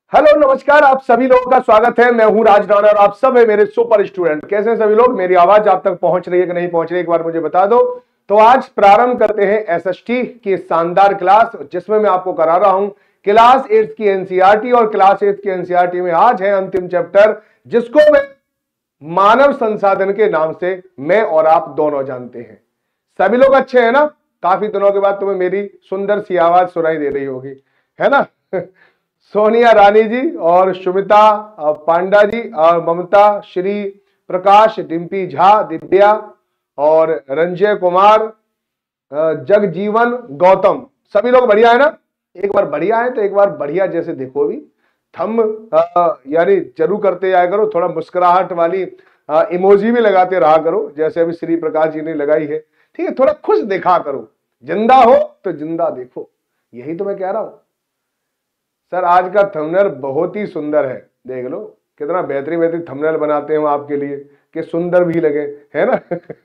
Hello नमस्कार, आप सभी लोगों का स्वागत है। मैं हूं राज राणा और आप सब है मेरे सुपर स्टूडेंट। कैसे हैं सभी लोग? मेरी आवाज आप तक पहुंच रही है कि नहीं पहुंच रही है, एक बार मुझे बता दो। तो आज प्रारंभ करते हैं एसएसटी की शानदार क्लास, जिसमें मैं आपको करा रहा हूं क्लास 8 की एनसीईआरटी। और क्लास 8 की एनसीईआरटी में आज है अंतिम चैप्टर, जिसको मैं मानव संसाधन के नाम से मैं और आप दोनों जानते हैं। सभी लोग अच्छे हैं ना? काफी दिनों के बाद तुम्हें मेरी सुंदर सी आवाज सुनाई दे रही होगी, है ना? सोनिया रानी जी और सुमिता पांडा जी और ममता, श्री प्रकाश, डिम्पी झा, दिव्या और रंजय कुमार, जगजीवन, गौतम, सभी लोग बढ़िया है ना? एक बार बढ़िया है तो एक बार बढ़िया जैसे देखो भी, थम यानी जरूर करते जाया करो। थोड़ा मुस्कुराहट वाली इमोजी भी लगाते रहा करो, जैसे अभी श्री प्रकाश जी ने लगाई है। ठीक है, थोड़ा खुश दिखा करो। जिंदा हो तो जिंदा देखो, यही तो मैं कह रहा हूं। सर आज का थंबनेल बहुत ही सुंदर है, देख लो कितना बेहतरीन बेहतरीन थंबनेल बनाते हैं हम आपके लिए कि सुंदर भी लगे, है ना?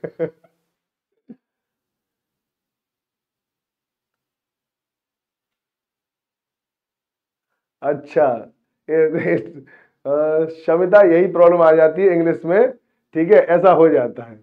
अच्छा, शमिता यही प्रॉब्लम आ जाती है इंग्लिश में। ठीक है, ऐसा हो जाता है।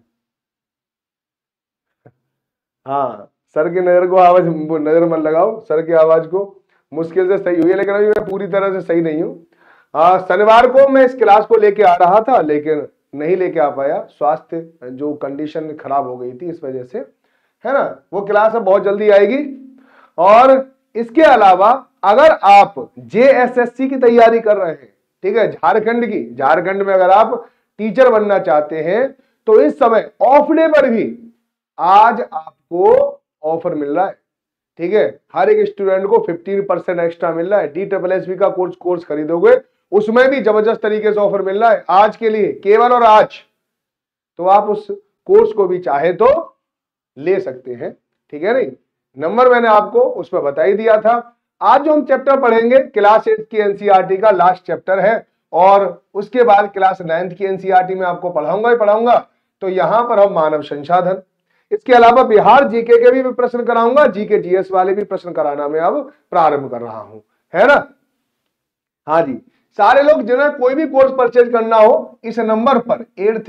हाँ, सर की नजर को आवाज, नजर मत लगाओ, सर की आवाज को मुश्किल से सही हुई है, लेकिन अभी मैं पूरी तरह से सही नहीं हूँ। शनिवार को मैं इस क्लास को लेके आ रहा था, लेकिन नहीं लेके आ पाया। स्वास्थ्य जो कंडीशन खराब हो गई थी, इस वजह से, है ना? वो क्लास अब बहुत जल्दी आएगी। और इसके अलावा अगर आप जेएसएससी की तैयारी कर रहे हैं, ठीक है, झारखंड की, झारखंड में अगर आप टीचर बनना चाहते हैं, तो इस समय ऑफ डे पर भी आज आपको ऑफर मिल रहा है। ठीक है, हर एक स्टूडेंट को 15% एक्स्ट्रा मिल रहा है। DSSB का कोर्स खरीदोगे, उसमें भी जबरदस्त तरीके से ऑफर मिल रहा है आज के लिए, केवल और आज। तो आप उस कोर्स को भी चाहे तो ले सकते हैं। ठीक है, नहीं नंबर मैंने आपको उसमें बता ही दिया था। आज जो हम चैप्टर पढ़ेंगे क्लास 8 की एनसीईआरटी का लास्ट चैप्टर है, और उसके बाद क्लास 9 की एनसीईआरटी में आपको पढ़ाऊंगा ही पढ़ाऊंगा। तो यहां पर हम मानव संसाधन, इसके अलावा बिहार जीके के भी प्रश्न कराऊंगा, जीके जीएस वाले भी प्रश्न कराना मैं अब प्रारंभ कर रहा हूं, है ना? हाँ जी, सारे लोग जिन्हें कोई भी कोर्स परचेज करना हो, इस नंबर पर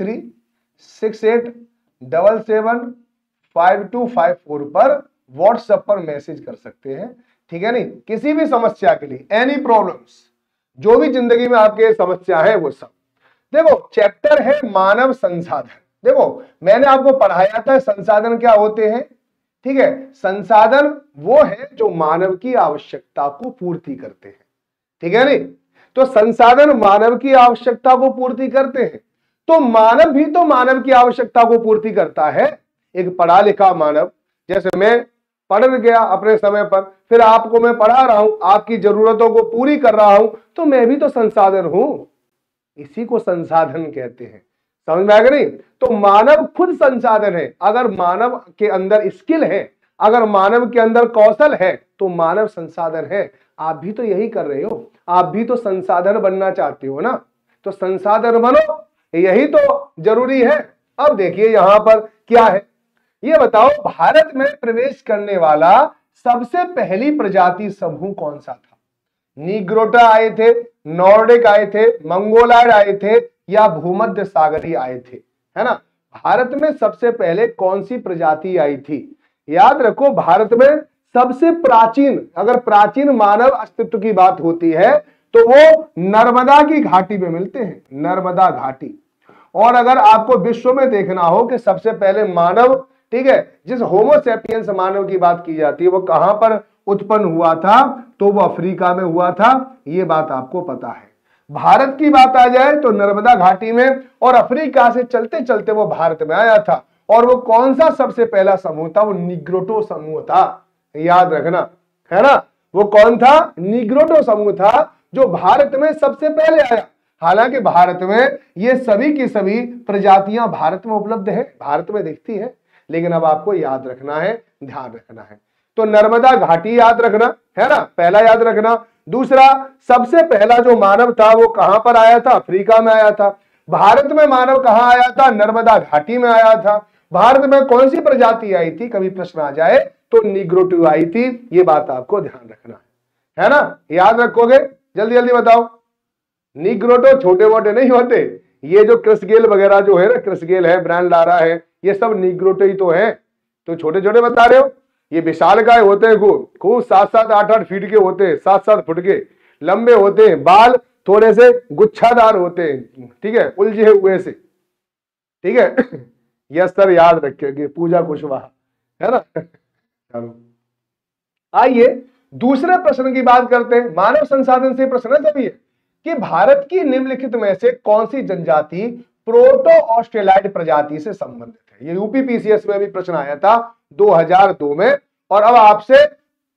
8368775254 पर व्हाट्सएप पर मैसेज कर सकते हैं। ठीक है, नहीं किसी भी समस्या के लिए, एनी प्रॉब्लम्स, जो भी जिंदगी में आपके समस्या है वो सब। देखो चैप्टर है मानव संसाधन। देखो मैंने आपको पढ़ाया था संसाधन क्या होते हैं। ठीक है, संसाधन वो है जो मानव की आवश्यकता को पूर्ति करते हैं। ठीक है, नहीं तो संसाधन मानव की आवश्यकता को पूर्ति करते हैं, तो मानव भी तो मानव की आवश्यकता को पूर्ति करता है। एक पढ़ा लिखा मानव, जैसे मैं पढ़ गया अपने समय पर, फिर आपको मैं पढ़ा रहा हूं, आपकी जरूरतों को पूरी कर रहा हूं, तो मैं भी तो संसाधन हूं। इसी को संसाधन कहते हैं, समझ में आएगा? नहीं तो मानव खुद संसाधन है। अगर मानव के अंदर स्किल है, अगर मानव के अंदर कौशल है, तो मानव संसाधन है। आप भी तो यही कर रहे हो, आप भी तो संसाधन बनना चाहते हो ना, तो संसाधन बनो, यही तो जरूरी है। अब देखिए यहां पर क्या है, ये बताओ भारत में प्रवेश करने वाला सबसे पहली प्रजाति समूह कौन सा था? नीग्रोटा आए थे, नॉर्डिक आए थे, मंगोलायड आए थे, या भूमध्य सागरी आए थे? है ना? भारत में सबसे पहले कौन सी प्रजाति आई थी? याद रखो, भारत में सबसे प्राचीन, अगर प्राचीन मानव अस्तित्व की बात होती है तो वो नर्मदा की घाटी में मिलते हैं, नर्मदा घाटी। और अगर आपको विश्व में देखना हो कि सबसे पहले मानव, ठीक है, जिस होमोसेपियंस मानव की बात की जाती है, वो कहां पर उत्पन्न हुआ था, तो वो अफ्रीका में हुआ था। ये बात आपको पता है। भारत की बात आ जाए तो नर्मदा घाटी में, और अफ्रीका से चलते चलते वो भारत में आया था। और वो कौन सा सबसे पहला समूह था? वो निग्रोटो समूह था, याद रखना, है ना? वो कौन था? निग्रोटो समूह था, जो भारत में सबसे पहले आया। हालांकि भारत में ये सभी की सभी प्रजातियां भारत में उपलब्ध है, भारत में दिखती है, लेकिन अब आपको याद रखना है, ध्यान रखना है। तो नर्मदा घाटी याद रखना है ना, पहला याद रखना। दूसरा, सबसे पहला जो मानव था वो कहां पर आया था? अफ्रीका में आया था। भारत में मानव कहां आया था? नर्मदा घाटी में आया था। भारत में कौन सी प्रजाति आई थी, कभी प्रश्न आ जाए तो निग्रोटो आई थी। ये बात आपको ध्यान रखना है ना? याद रखोगे? जल्दी जल्दी बताओ। निग्रोटो छोटे मोटे नहीं होते, ये जो क्रिस गेल वगैरह जो है ना, क्रिस गेल है, ब्रांड लारा है, ये सब निग्रोटो ही तो है। तो छोटे छोटे बता रहे हो, ये विशालकाय होते हैं, खूब 7-7 8-8 फीट के होते हैं, 7-7 फुट के लंबे होते हैं, बाल थोड़े से गुच्छादार होते हैं, ठीक है, उलझे हुए से, ठीक है। यस सर, याद रखेंगे, पूजा कुशवाहा, है ना। चलो आइए दूसरे प्रश्न की बात करते हैं। मानव संसाधन से प्रश्न है सभी कि भारत की निम्नलिखित में से कौन सी जनजाति प्रोटो ऑस्ट्रेलाइड प्रजाति से संबंधित है। ये यूपी पीसीएस में भी प्रश्न आया था 2002 में, और अब आपसे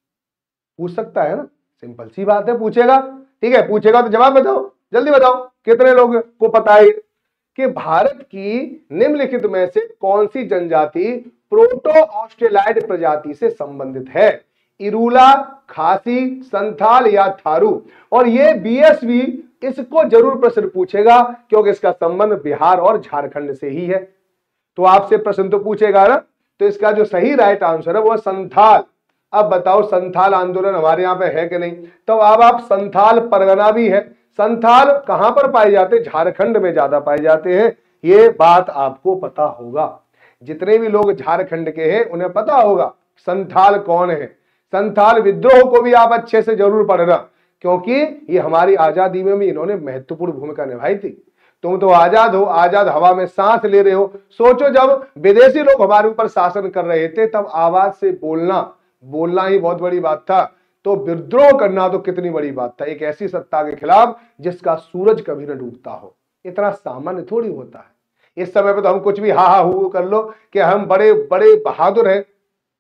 पूछ सकता है ना, सिंपल सी बात है, पूछेगा, ठीक है, पूछेगा तो जवाब बताओ, जल्दी बताओ, कितने लोग को पता है कि भारत की निम्नलिखित में से कौन सी जनजाति प्रोटो ऑस्ट्रेलाइड प्रजाति से संबंधित है। इरूला, खासी, संथाल या थारू। और ये बीएसवी इसको जरूर प्रश्न पूछेगा, क्योंकि इसका संबंध बिहार और झारखंड से ही है। तो आपसे प्रश्न तो पूछेगा ना, तो इसका जो सही राइट आंसर है वो संथाल। अब बताओ संथाल आंदोलन हमारे यहाँ पे है कि नहीं। तो अब आप संथाल परगना भी है। संथाल कहां पर पाए जाते हैं, झारखंड में ज्यादा पाए जाते हैं, ये बात आपको पता होगा। जितने भी लोग झारखंड के हैं उन्हें पता होगा संथाल कौन है। संथाल विद्रोह को भी आप अच्छे से जरूर पढ़ना, क्योंकि ये हमारी आजादी में भी इन्होंने महत्वपूर्ण भूमिका निभाई थी। तुम तो आजाद हो, आजाद हवा में सांस ले रहे हो। सोचो जब विदेशी लोग हमारे ऊपर शासन कर रहे थे, तब आवाज से बोलना ही बहुत बड़ी बात था। तो विद्रोह करना तो कितनी बड़ी बात था, एक ऐसी सत्ता के खिलाफ जिसका सूरज कभी न डूबता हो। इतना सामान्य थोड़ी होता है। इस समय पे तो हम कुछ भी हा हू कर लो कि हम बड़े बड़े बहादुर हैं।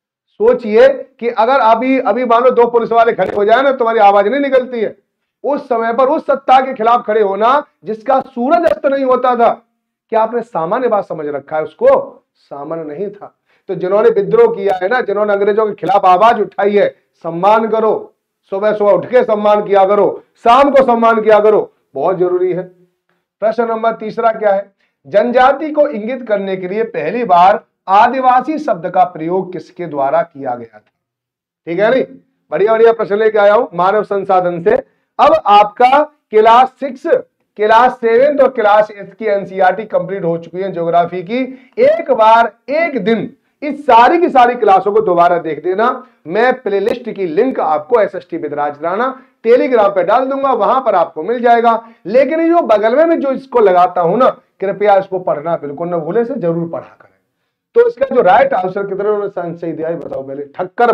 सोचिए कि अगर अभी मान लो 2 पुलिस वाले खड़े हो जाए ना, तुम्हारी आवाज नहीं निकलती है। उस समय पर उस सत्ता के खिलाफ खड़े होना जिसका सूरज अस्त नहीं होता था, क्या आपने सामान्य बात समझ रखा है उसको? सामान्य नहीं था। तो जिन्होंने विद्रोह किया है ना, जिन्होंने अंग्रेजों के खिलाफ आवाज उठाई है, सम्मान करो। सुबह सुबह उठ के सम्मान किया करो, शाम को सम्मान किया करो, बहुत जरूरी है। प्रश्न नंबर 3 क्या है? जनजाति को इंगित करने के लिए पहली बार आदिवासी शब्द का प्रयोग किसके द्वारा किया गया था? ठीक है नहीं, बढ़िया बढ़िया प्रश्न लेके आया हूं मानव संसाधन से। अब आपका क्लास 6, क्लास 7 और क्लास 8 की एनसीईआरटी कंप्लीट हो चुकी है ज्योग्राफी की। एक बार एक दिन इस सारी की सारी क्लासों को दोबारा देख देना। मैं प्लेलिस्ट की लिंक आपको एसएसटी विदराज राणा टेलीग्राम पे डाल दूंगा, वहां पर आपको मिल जाएगा। लेकिन ये जो बगल में मैं जो इसको लगाता हूं ना, कृपया इसको पढ़ना बिल्कुल न भूले, से जरूर पढ़ा करें। तो इसका जो राइट आंसर कितने सही दिया बताओ पहले। Thakkar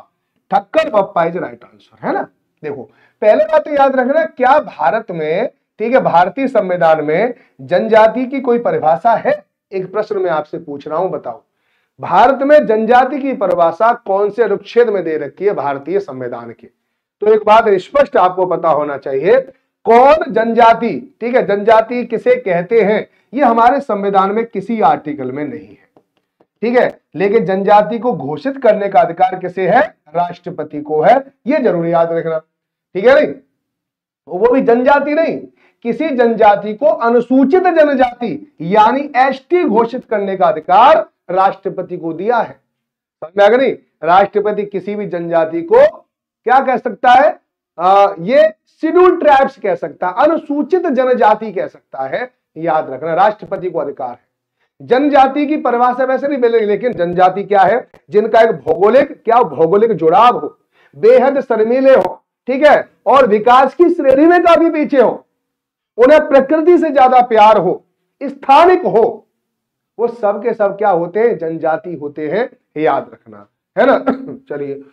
Bappa is right answer, है ना। देखो पहले बात तो याद रखना, क्या भारत में, ठीक है, भारतीय संविधान में जनजाति की कोई परिभाषा है? एक प्रश्न मैं आपसे पूछ रहा हूं, बताओ भारत में जनजाति की परिभाषा कौन से अनुच्छेद में दे रखी है भारतीय संविधान के? तो एक बात स्पष्ट आपको पता होना चाहिए, कौन जनजाति, ठीक है, जनजाति किसे कहते हैं, ये हमारे संविधान में किसी आर्टिकल में नहीं है, ठीक है। लेकिन जनजाति को घोषित करने का अधिकार किसे है? राष्ट्रपति को है, ये जरूर याद रखना, ठीक है नहीं। वो भी जनजाति नहीं, किसी जनजाति को अनुसूचित जनजाति यानी एसटी घोषित करने का अधिकार राष्ट्रपति को दिया है, समझ में आ गया नहीं। राष्ट्रपति किसी भी जनजाति को क्या कह सकता है? ये शेड्यूल्ड ट्राइब्स कह सकता है, अनुसूचित जनजाति कह सकता है, याद रखना, राष्ट्रपति को अधिकार है। जनजाति की परिभाषा वैसे नहीं मिलेगी, लेकिन जनजाति क्या है? जिनका एक भौगोलिक जुड़ाव हो, बेहद शर्मीले हो, ठीक है, और विकास की श्रेणी में काफी पीछे हो, उन्हें प्रकृति से ज्यादा प्यार हो, स्थानिक हो, वो सब के सब क्या होते हैं? जनजाति होते हैं, याद रखना, है ना। चलिए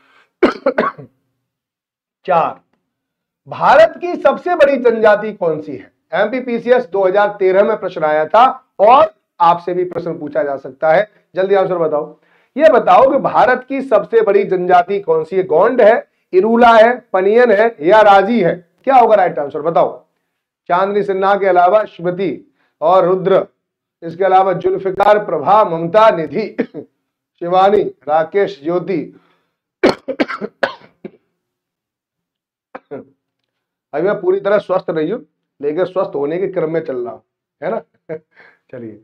4, भारत की सबसे बड़ी जनजाति कौन सी है? एमपीपीसीएस 2013 में प्रश्न आया था, और आपसे भी प्रश्न पूछा जा सकता है, जल्दी आंसर बताओ। ये बताओ कि भारत की सबसे बड़ी जनजाति कौन सी है? गोंड है, इरूला है, पनियन है, या राजी है? क्या होगा राइट आंसर बताओ। चांदनी सिन्हा के अलावा स्मृति और रुद्र, इसके अलावा जुल्फिकार, प्रभा, ममता, निधि, शिवानी, राकेश, ज्योति। अभी मैं पूरी तरह स्वस्थ नहीं हूं, लेकिन स्वस्थ होने के क्रम में चल रहा हूं, है ना। चलिए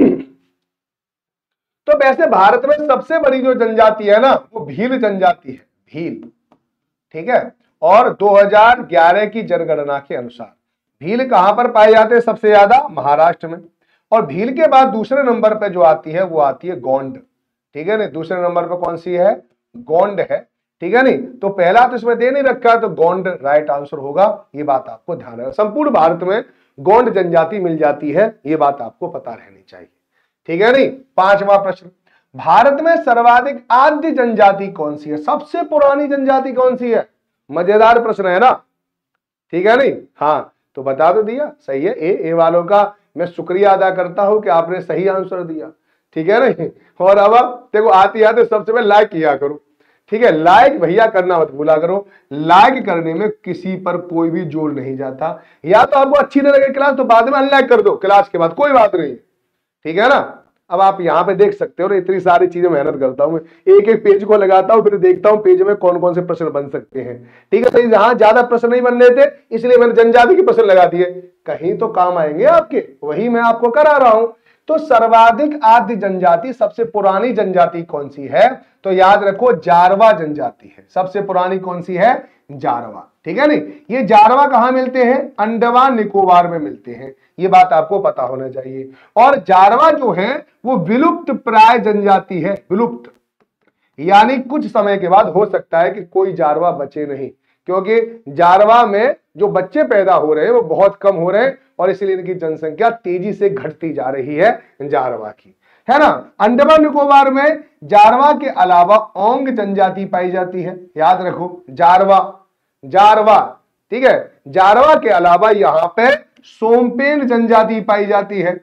तो वैसे भारत में सबसे बड़ी जो जनजाति है ना, वो भील जनजाति है, भील, ठीक है। और 2011 की जनगणना के अनुसार भील कहां पर पाए जाते हैं सबसे ज्यादा? महाराष्ट्र में। और भील के बाद दूसरे नंबर पे जो आती है वो आती है गोंड, ठीक है नहीं, दूसरे नंबर पे कौन सी है? गोंड है, ठीक है नहीं। तो पहला तो इसमें दे नहीं रखा, तो गोंड राइट आंसर होगा, ये बात आपको ध्यान रखना। संपूर्ण भारत में गोंड जनजाति मिल जाती है, ये बात आपको पता रहनी चाहिए, ठीक है नहीं। पांचवा प्रश्न, भारत में सर्वाधिक आद्य जनजाति कौन सी है? सबसे पुरानी जनजाति कौन सी है? मजेदार प्रश्न है ना, ठीक है नहीं। हाँ तो बता तो दिया, सही है। ए वालों का मैं शुक्रिया अदा करता हूं कि आपने सही आंसर दिया, ठीक है नहीं। और अब देखो आते आते सबसे पहले लाइक किया करो, ठीक है। लाइक भैया करना मत भूला करो, लाइक करने में किसी पर कोई भी जोर नहीं जाता। या तो आपको अच्छी न लगे क्लास तो बाद में अनलाइक कर दो क्लास के बाद, कोई बात नहीं, ठीक है ना। अब आप यहाँ पे देख सकते हो ना, इतनी सारी चीजें मेहनत करता हूं मैं, एक एक पेज को लगाता हूं, फिर देखता हूं पेज में कौन कौन से प्रश्न बन सकते हैं, ठीक है। तो यहाँ ज्यादा प्रश्न नहीं बन रहे थे इसलिए मैंने जनजाति के प्रश्न लगा दिए, कहीं तो काम आएंगे आपके, वही मैं आपको करा रहा हूं। तो सर्वाधिक आद्य जनजाति, सबसे पुरानी जनजाति कौन सी है? तो याद रखो जारवा जनजाति है। सबसे पुरानी कौन सी है? जारवा, ठीक है नहीं। ये जारवा कहां मिलते हैं? अंडमान निकोबार में मिलते हैं, ये बात आपको पता होना चाहिए। और जारवा जो है वो विलुप्त प्राय जनजाति है, विलुप्त, यानी कुछ समय के बाद हो सकता है कि कोई जारवा बचे नहीं, क्योंकि जारवा में जो बच्चे पैदा हो रहे हैं वो बहुत कम हो रहे हैं और इसलिए इनकी जनसंख्या तेजी से घटती जा रही है जारवा की, है ना। अंडमान निकोबार में जारवा के अलावा ओंग जनजाति पाई जाती है, याद रखो जारवा, जारवा, ठीक है। जारवा के अलावा यहां पे सोमपेन जनजाति पाई जाती है,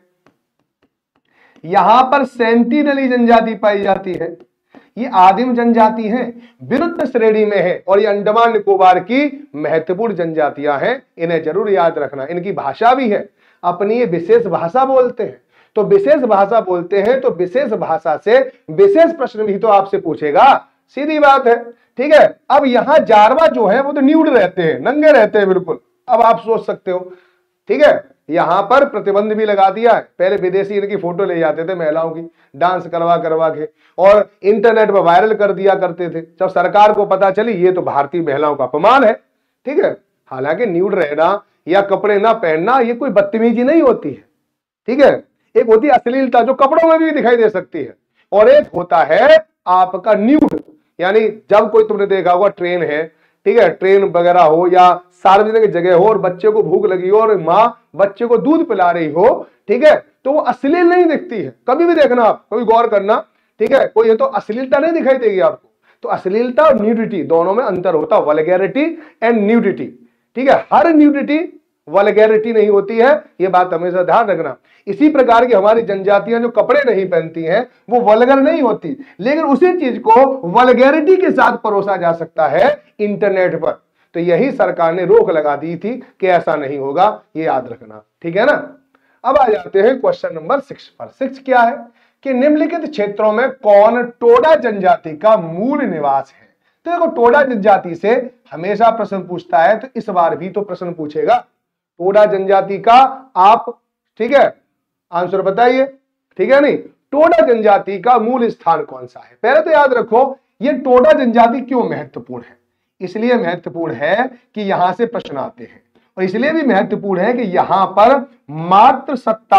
यहां पर सेंटिनली जनजाति पाई जाती है। ये आदिम जनजाति हैं, विरुद्ध श्रेणी में है और ये अंडमान निकोबार की महत्वपूर्ण जनजातियां हैं, इन्हें जरूर याद रखना। इनकी भाषा भी है, अपनी ये विशेष भाषा बोलते हैं। तो विशेष भाषा बोलते हैं तो विशेष भाषा से विशेष प्रश्न भी तो आपसे पूछेगा, सीधी बात है, ठीक है। अब यहां जारवा जो है वो तो न्यूड रहते हैं, नंगे रहते हैं बिल्कुल। अब आप सोच सकते हो, ठीक है, यहां पर प्रतिबंध भी लगा दिया है। पहले विदेशी इनकी फोटो ले जाते थे महिलाओं की, डांस करवा के, और इंटरनेट पर वायरल कर दिया करते थे। जब सरकार को पता चली ये तो भारतीय महिलाओं का अपमान है, ठीक है। हालांकि न्यूड रहना या कपड़े ना पहनना ये कोई बदतमीजी नहीं होती है, ठीक है। एक होती है अश्लीलता जो कपड़ों में भी दिखाई दे सकती है, और एक होता है आपका न्यूड, यानी जब कोई तुमने देखा होगा ट्रेन है, ठीक है, ट्रेन वगैरह हो या सार्वजनिक जगह हो और बच्चे को भूख लगी हो और माँ बच्चे को दूध पिला रही हो, ठीक है, तो वो अश्लील नहीं दिखती है। कभी भी देखना आप, कभी गौर करना, ठीक है, कोई ये तो अश्लीलता नहीं दिखाई देगी आपको। तो अश्लीलता और न्यूडिटी दोनों में अंतर होता है, वल्गैरिटी एंड न्यूडिटी, ठीक है। हर न्यूडिटी वल्गैरिटी नहीं होती है, ये बात हमेशा ध्यान रखना। इसी प्रकार की हमारी जनजातियां जो कपड़े नहीं पहनती हैं वो वल्गर नहीं होती, लेकिन उसी चीज को वल्गैरिटी के साथ परोसा जा सकता है इंटरनेट पर। तो यही सरकार ने रोक लगा दी थी कि ऐसा नहीं होगा, ये याद रखना, ठीक है ना। अब आ जाते हैं क्वेश्चन नंबर 6 पर। 6 क्या है कि निम्नलिखित क्षेत्रों में कौन टोडा जनजाति का मूल निवास है? तो देखो टोडा जनजाति से हमेशा प्रश्न पूछता है, तो इस बार भी तो प्रश्न पूछेगा टोडा जनजाति का आप, ठीक है, आंसर बताइए, ठीक है नहीं। टोडा जनजाति का मूल स्थान कौन सा है? पहले तो याद रखो ये टोडा जनजाति क्यों महत्वपूर्ण है। इसलिए महत्वपूर्ण है कि यहां से प्रश्न आते हैं, और इसलिए भी महत्वपूर्ण है कि यहां पर मात्र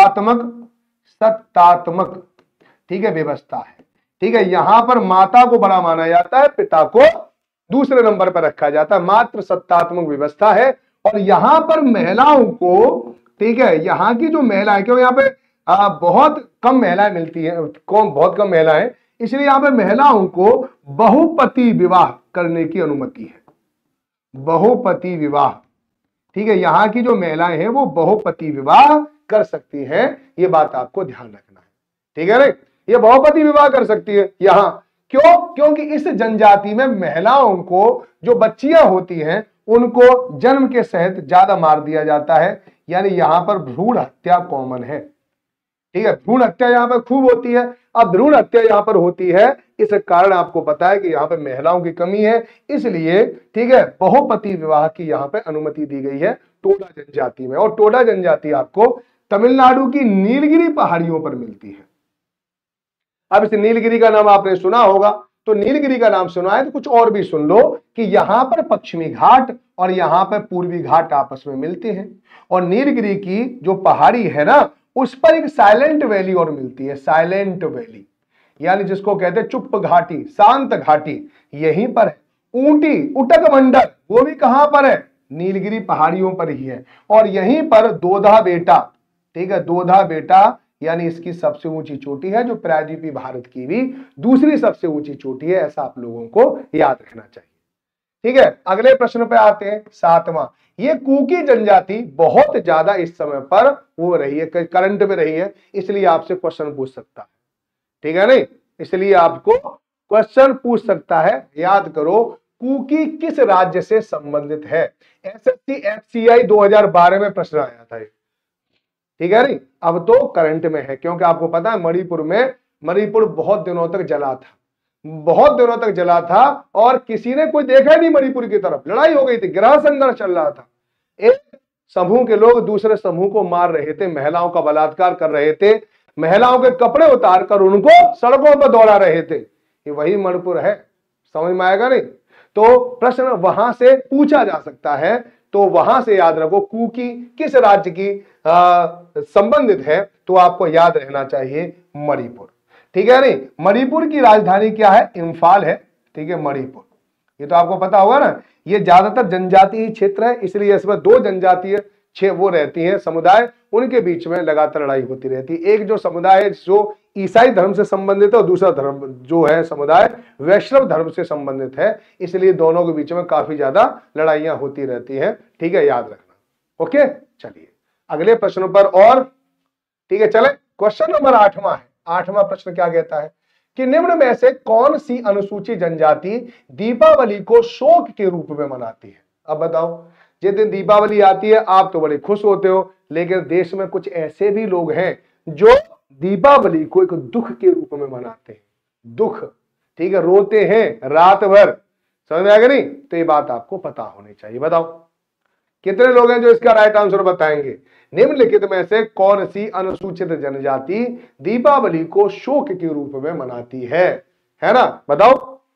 सत्तात्मक, ठीक है, व्यवस्था है, ठीक है। यहां पर माता को बड़ा माना जाता है, पिता को दूसरे नंबर पर रखा जाता है, मात्र सत्तात्मक व्यवस्था है। और यहां पर महिलाओं को, ठीक है, यहां की जो महिलाएं, क्यों यहाँ पे बहुत कम महिलाएं मिलती है, बहुत कम महिलाएं, इसलिए यहां पे महिलाओं को बहुपति विवाह करने की अनुमति है, बहुपति विवाह, ठीक है। यहां की जो महिलाएं हैं वो बहुपति विवाह कर सकती हैं, ये बात आपको ध्यान रखना है, ठीक है ना। ये बहुपति विवाह कर सकती है यहां, क्यों? क्योंकि इस जनजाति में महिलाओं को जो बच्चियां होती हैं उनको जन्म के सहित ज्यादा मार दिया जाता है, यानी यहां पर भ्रूण हत्या कॉमन है, ठीक है। भ्रूण हत्या यहां पर खूब होती है। अब भ्रूण हत्या यहां पर होती है, इस कारण आपको पता है कि यहां पर महिलाओं की कमी है, इसलिए, ठीक है, बहुपति विवाह की यहां पर अनुमति दी गई है टोडा जनजाति में। और टोडा जनजाति आपको तमिलनाडु की नीलगिरी पहाड़ियों पर मिलती है। अब इस नीलगिरी का नाम आपने सुना होगा, तो नीलगिरी का नाम सुना है तो कुछ और भी सुन लो कि यहां पर पश्चिमी घाट और यहां पर पूर्वी घाट आपस में मिलते हैं, और नीलगिरी की जो पहाड़ी है ना उस पर एक साइलेंट वैली और मिलती है, साइलेंट वैली, यानी जिसको कहते हैं चुप घाटी, शांत घाटी, यहीं पर है। ऊटी, उटक मंडल, वो भी कहां पर है, नीलगिरी पहाड़ियों पर ही है। और यहीं पर दोधा बेटा, ठीक है, दोधा बेटा यानी इसकी सबसे ऊंची चोटी है, जो प्रायद्वीपीय भारत की भी दूसरी सबसे ऊंची चोटी है, ऐसा आप लोगों को याद रखना चाहिए। ठीक है, अगले प्रश्न पे आते हैं, 7वां। ये कुकी जनजाति बहुत ज्यादा इस समय पर वो रही है, करंट में रही है, इसलिए आपसे क्वेश्चन पूछ सकता है, ठीक है नहीं, इसलिए आपको क्वेश्चन पूछ सकता है, याद करो कुकी किस राज्य से संबंधित है। एसएससी एफसीआई 2012 में प्रश्न आया था, ठीक है नहीं, अब तो करंट में है, क्योंकि आपको पता है मणिपुर बहुत दिनों तक जला था, बहुत दिनों तक जला था, और किसी ने कोई देखा ही नहीं मणिपुर की तरफ, लड़ाई हो गई थी, गृह संघर्ष चल रहा था, एक समूह के लोग दूसरे समूह को मार रहे थे, महिलाओं का बलात्कार कर रहे थे, महिलाओं के कपड़े उतारकर उनको सड़कों पर दौड़ा रहे थे, ये वही मणिपुर है, समझ में आएगा नहीं। तो प्रश्न वहां से पूछा जा सकता है, तो वहां से याद रखो कुकी किस राज्य की संबंधित है, तो आपको याद रहना चाहिए मणिपुर, ठीक है नहीं। मणिपुर की राजधानी क्या है, इम्फाल है, ठीक है, मणिपुर, ये तो आपको पता होगा ना। ये ज्यादातर जनजातीय क्षेत्र है, इसलिए इसमें 2 जनजातीय वो रहती हैं समुदाय, उनके बीच में लगातार लड़ाई होती रहती है। एक जो समुदाय है जो ईसाई धर्म से संबंधित है, और दूसरा धर्म जो है समुदाय वैष्णव धर्म से संबंधित है, इसलिए दोनों के बीच में काफी ज्यादा लड़ाइयां होती रहती हैं, ठीक है, याद रखना। ओके, चलिए अगले प्रश्न पर, और ठीक है, चले क्वेश्चन नंबर 8वां है। 8वां प्रश्न क्या कहता है कि निम्न में से कौन सी अनुसूचित जनजाति दीपावली को शोक के रूप में मनाती है। अब बताओ, जिस दिन दीपावली आती है आप तो बड़े खुश होते हो, लेकिन देश में कुछ ऐसे भी लोग हैं जो दीपावली को एक दुख के रूप में मनाते हैं, दुख, ठीक है, रोते हैं रात भर, समझ में आएगा नहीं, तो ये बात आपको पता होनी चाहिए। बताओ कितने लोग हैं जो इसका राइट आंसर बताएंगे। निम्नलिखित में से कौन सी अनुसूचित जनजाति दीपावली को शोक के रूप में मनाती है ना, बताओ।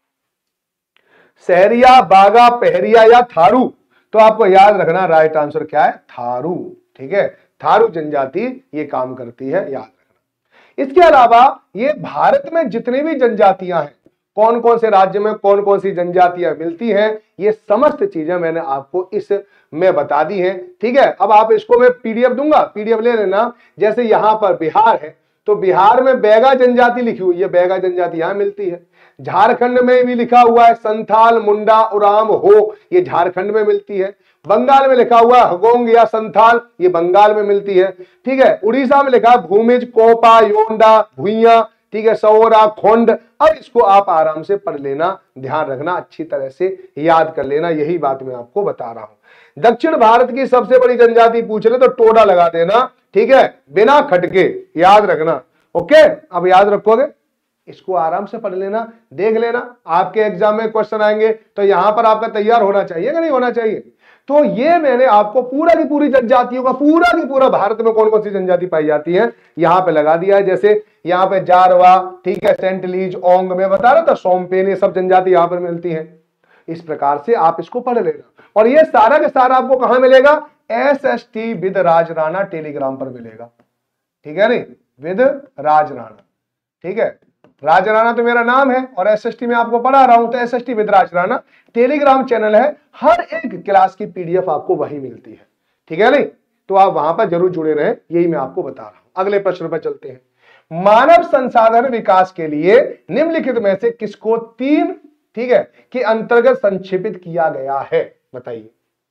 सहरिया, बागा, पहरिया या थारू, तो आपको याद रखना राइट आंसर क्या है, थारू, ठीक है, थारू जनजाति ये काम करती है, याद रखना। इसके अलावा ये भारत में जितनी भी जनजातियां हैं, कौन कौन से राज्य में कौन कौन सी जनजातियां मिलती हैं, ये समस्त चीजें मैंने आपको इस में बता दी हैं, ठीक है। अब आप इसको मैं पीडीएफ दूंगा, पीडीएफ ले लेना। जैसे यहां पर बिहार है, तो बिहार में बैगा जनजाति लिखी हुई है, बैगा जनजाति यहां मिलती है। झारखंड में भी लिखा हुआ है संथाल, मुंडा, उराम, हो, ये झारखंड में मिलती है। बंगाल में लिखा हुआ हगोंग या संथाल, ये बंगाल में मिलती है, ठीक है। उड़ीसा में लिखा है भूमिज, कोपा, योंडा, भुइया, ठीक है, सौरा, खोंड। अब इसको आप आराम से पढ़ लेना, ध्यान रखना, अच्छी तरह से याद कर लेना, यही बात मैं आपको बता रहा हूं। दक्षिण भारत की सबसे बड़ी जनजाति पूछ ले तो टोडा लगा देना, ठीक है, बिना खटके, याद रखना। ओके, अब याद रखोगे, इसको आराम से पढ़ लेना, देख लेना, आपके एग्जाम में क्वेश्चन आएंगे तो यहां पर आपका तैयार होना चाहिए कि नहीं होना चाहिए। तो ये मैंने आपको पूरा की पूरी जनजातियों का, पूरा की पूरा भारत में कौन कौन सी जनजाति पाई जाती है यहां पे लगा दिया है। जैसे यहाँ पे जारवा, ठीक है, सेंटलीज, ओंग, में बता रहा था, सोमपेन, ये सब जनजाति यहां पर मिलती है। इस प्रकार से आप इसको पढ़ लेना, और ये सारा के सारा आपको कहां मिलेगा, SST with Raj Rana Telegram पर मिलेगा, ठीक है नहीं, विद राज राणा, ठीक है। राज राणा तो मेरा नाम है, और SST में आपको पढ़ा रहा हूं, तो SST with Raj Rana Telegram channel है, हर एक क्लास की PDF आपको वही मिलती है, ठीक है नहीं, तो आप वहां पर जरूर जुड़े रहें, यही मैं आपको बता रहा हूं। अगले प्रश्न पर चलते हैं। मानव संसाधन विकास के लिए निम्नलिखित में से किसको 3, ठीक है, के अंतर्गत संक्षेपित किया गया है, बताइए,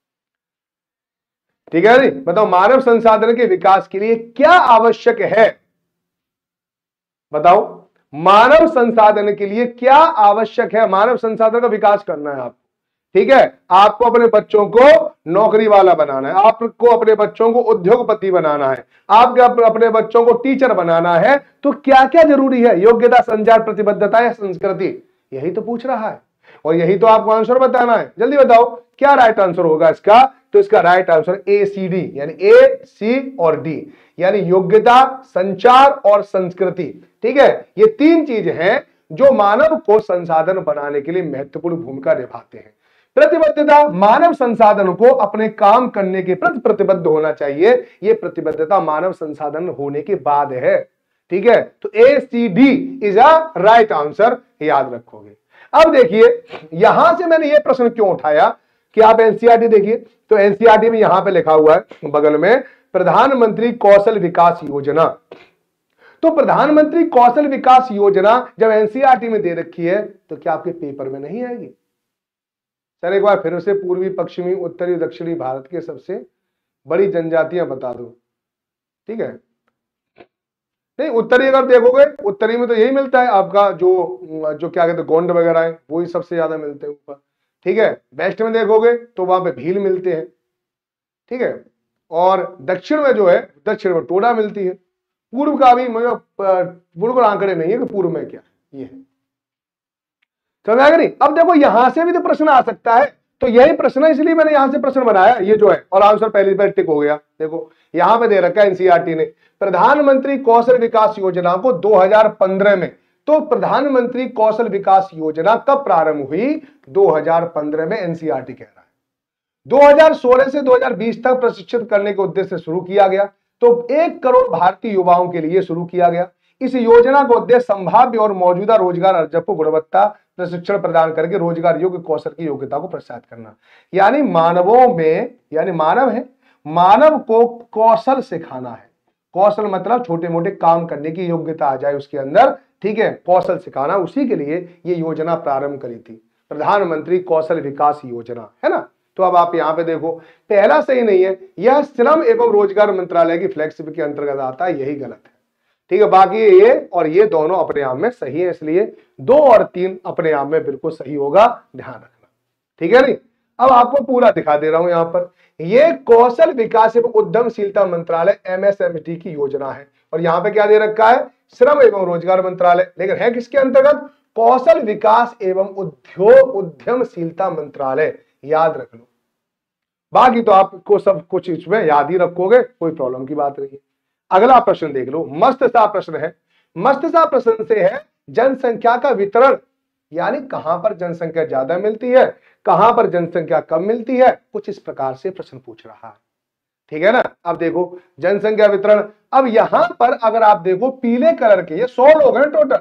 ठीक है नहीं, बताओ मानव संसाधन के विकास के लिए क्या आवश्यक है, बताओ मानव संसाधन के लिए क्या आवश्यक है, मानव संसाधन का विकास करना है आपको, ठीक है। आपको अपने बच्चों को नौकरी वाला बनाना है, आपको अपने बच्चों को उद्योगपति बनाना है, आपको अपने बच्चों को टीचर बनाना है, तो क्या क्या जरूरी है, योग्यता, संचार, प्रतिबद्धता या संस्कृति, यही तो पूछ रहा है, और यही तो आपको आंसर बताना है। जल्दी बताओ क्या राइट आंसर होगा इसका, तो इसका राइट आंसर ACD, यानी A, C और D, यानी योग्यता, संचार और संस्कृति, ठीक है। ये 3 चीज हैं जो मानव को संसाधन बनाने के लिए महत्वपूर्ण भूमिका निभाते हैं। प्रतिबद्धता, मानव संसाधन को अपने काम करने के प्रति प्रतिबद्ध होना चाहिए। ये प्रतिबद्धता मानव संसाधन होने के बाद है। ठीक है, तो ACD is a right answer, याद रखोगे। अब देखिए यहां से मैंने ये प्रश्न क्यों उठाया कि आप एनसीईआरटी देखिए, तो एनसीईआरटी में यहां पे लिखा हुआ है बगल में प्रधानमंत्री कौशल विकास योजना। तो प्रधानमंत्री कौशल विकास योजना जब एनसीईआरटी में दे रखी है तो क्या आपके पेपर में नहीं आएगी? सर एक बार फिर से पूर्वी, पश्चिमी, उत्तरी, दक्षिणी भारत के सबसे बड़ी जनजातियां बता दो। ठीक है, नहीं उत्तरी अगर देखोगे, उत्तरी में तो यही मिलता है आपका जो क्या कहते हैं गोंड वगैरह है, वही सबसे ज्यादा मिलते हैं ऊपर। ठीक है, वेस्ट में देखोगे तो वहां पे भील मिलते हैं। ठीक है, और दक्षिण में जो है, दक्षिण में टोडा मिलती है। पूर्व का भी मतलब बिल्कुल आंकड़े नहीं है कि पूर्व में क्या है, ये है। समझ आएगा नहीं? अब देखो यहां से भी तो प्रश्न आ सकता है, तो यही प्रश्न है, इसलिए मैंने यहां से प्रश्न बनाया ये जो है, और आंसर पहली बार टिक हो गया। देखो यहां पे दे रखा है एनसीईआरटी ने प्रधानमंत्री कौशल विकास योजना को 2015 में। तो प्रधानमंत्री कौशल विकास योजना कब प्रारंभ हुई? 2015 में, एनसीईआरटी कह रहा है। 2016 से 2020 तक प्रशिक्षित करने के उद्देश्य से शुरू किया गया। तो 1 करोड़ भारतीय युवाओं के लिए शुरू किया गया। इस योजना का उद्देश्य संभाव्य और मौजूदा रोजगार अर्जक को गुणवत्ता प्रशिक्षण प्रदान करके रोजगार योग्य कौशल की योग्यता को प्रोत्साहित करना। यानी मानवों में, यानी मानव है, मानव को कौशल सिखाना है। कौशल मतलब छोटे मोटे काम करने की योग्यता आ जाए उसके अंदर। ठीक है, कौशल सिखाना, उसी के लिए ये योजना प्रारंभ करी थी, प्रधानमंत्री कौशल विकास योजना, है ना। तो अब आप यहां पे देखो, पहला सही नहीं है, यह श्रम एवं रोजगार मंत्रालय की फ्लैगशिप के अंतर्गत आता है, यही गलत है। ठीक है, बाकी ये और ये दोनों अपने आप में सही है, इसलिए 2 और 3 अपने आप में बिल्कुल सही होगा, ध्यान रखना। ठीक है नहीं, अब आपको पूरा दिखा दे रहा हूं यहां पर। ये कौशल विकास एवं उद्यमशीलता मंत्रालय MSMT की योजना है, और यहां पे क्या दे रखा है? श्रम एवं रोजगार मंत्रालय, लेकिन है किसके अंतर्गत? कौशल विकास एवं उद्यमशीलता मंत्रालय, याद रख लो। बाकी तो आपको सब कुछ इसमें याद ही रखोगे, कोई प्रॉब्लम की बात नहीं है। अगला प्रश्न देख लो, मस्त सा प्रश्न है। मस्त सा प्रश्न से है जनसंख्या का वितरण, यानी कहां पर जनसंख्या ज्यादा मिलती है, कहां पर जनसंख्या कम मिलती है, कुछ इस प्रकार से प्रश्न पूछ रहा है। ठीक है ना। अब देखो जनसंख्या वितरण, अब यहां पर अगर आप देखो पीले कलर के, ये 100 लोग हैं टोटल,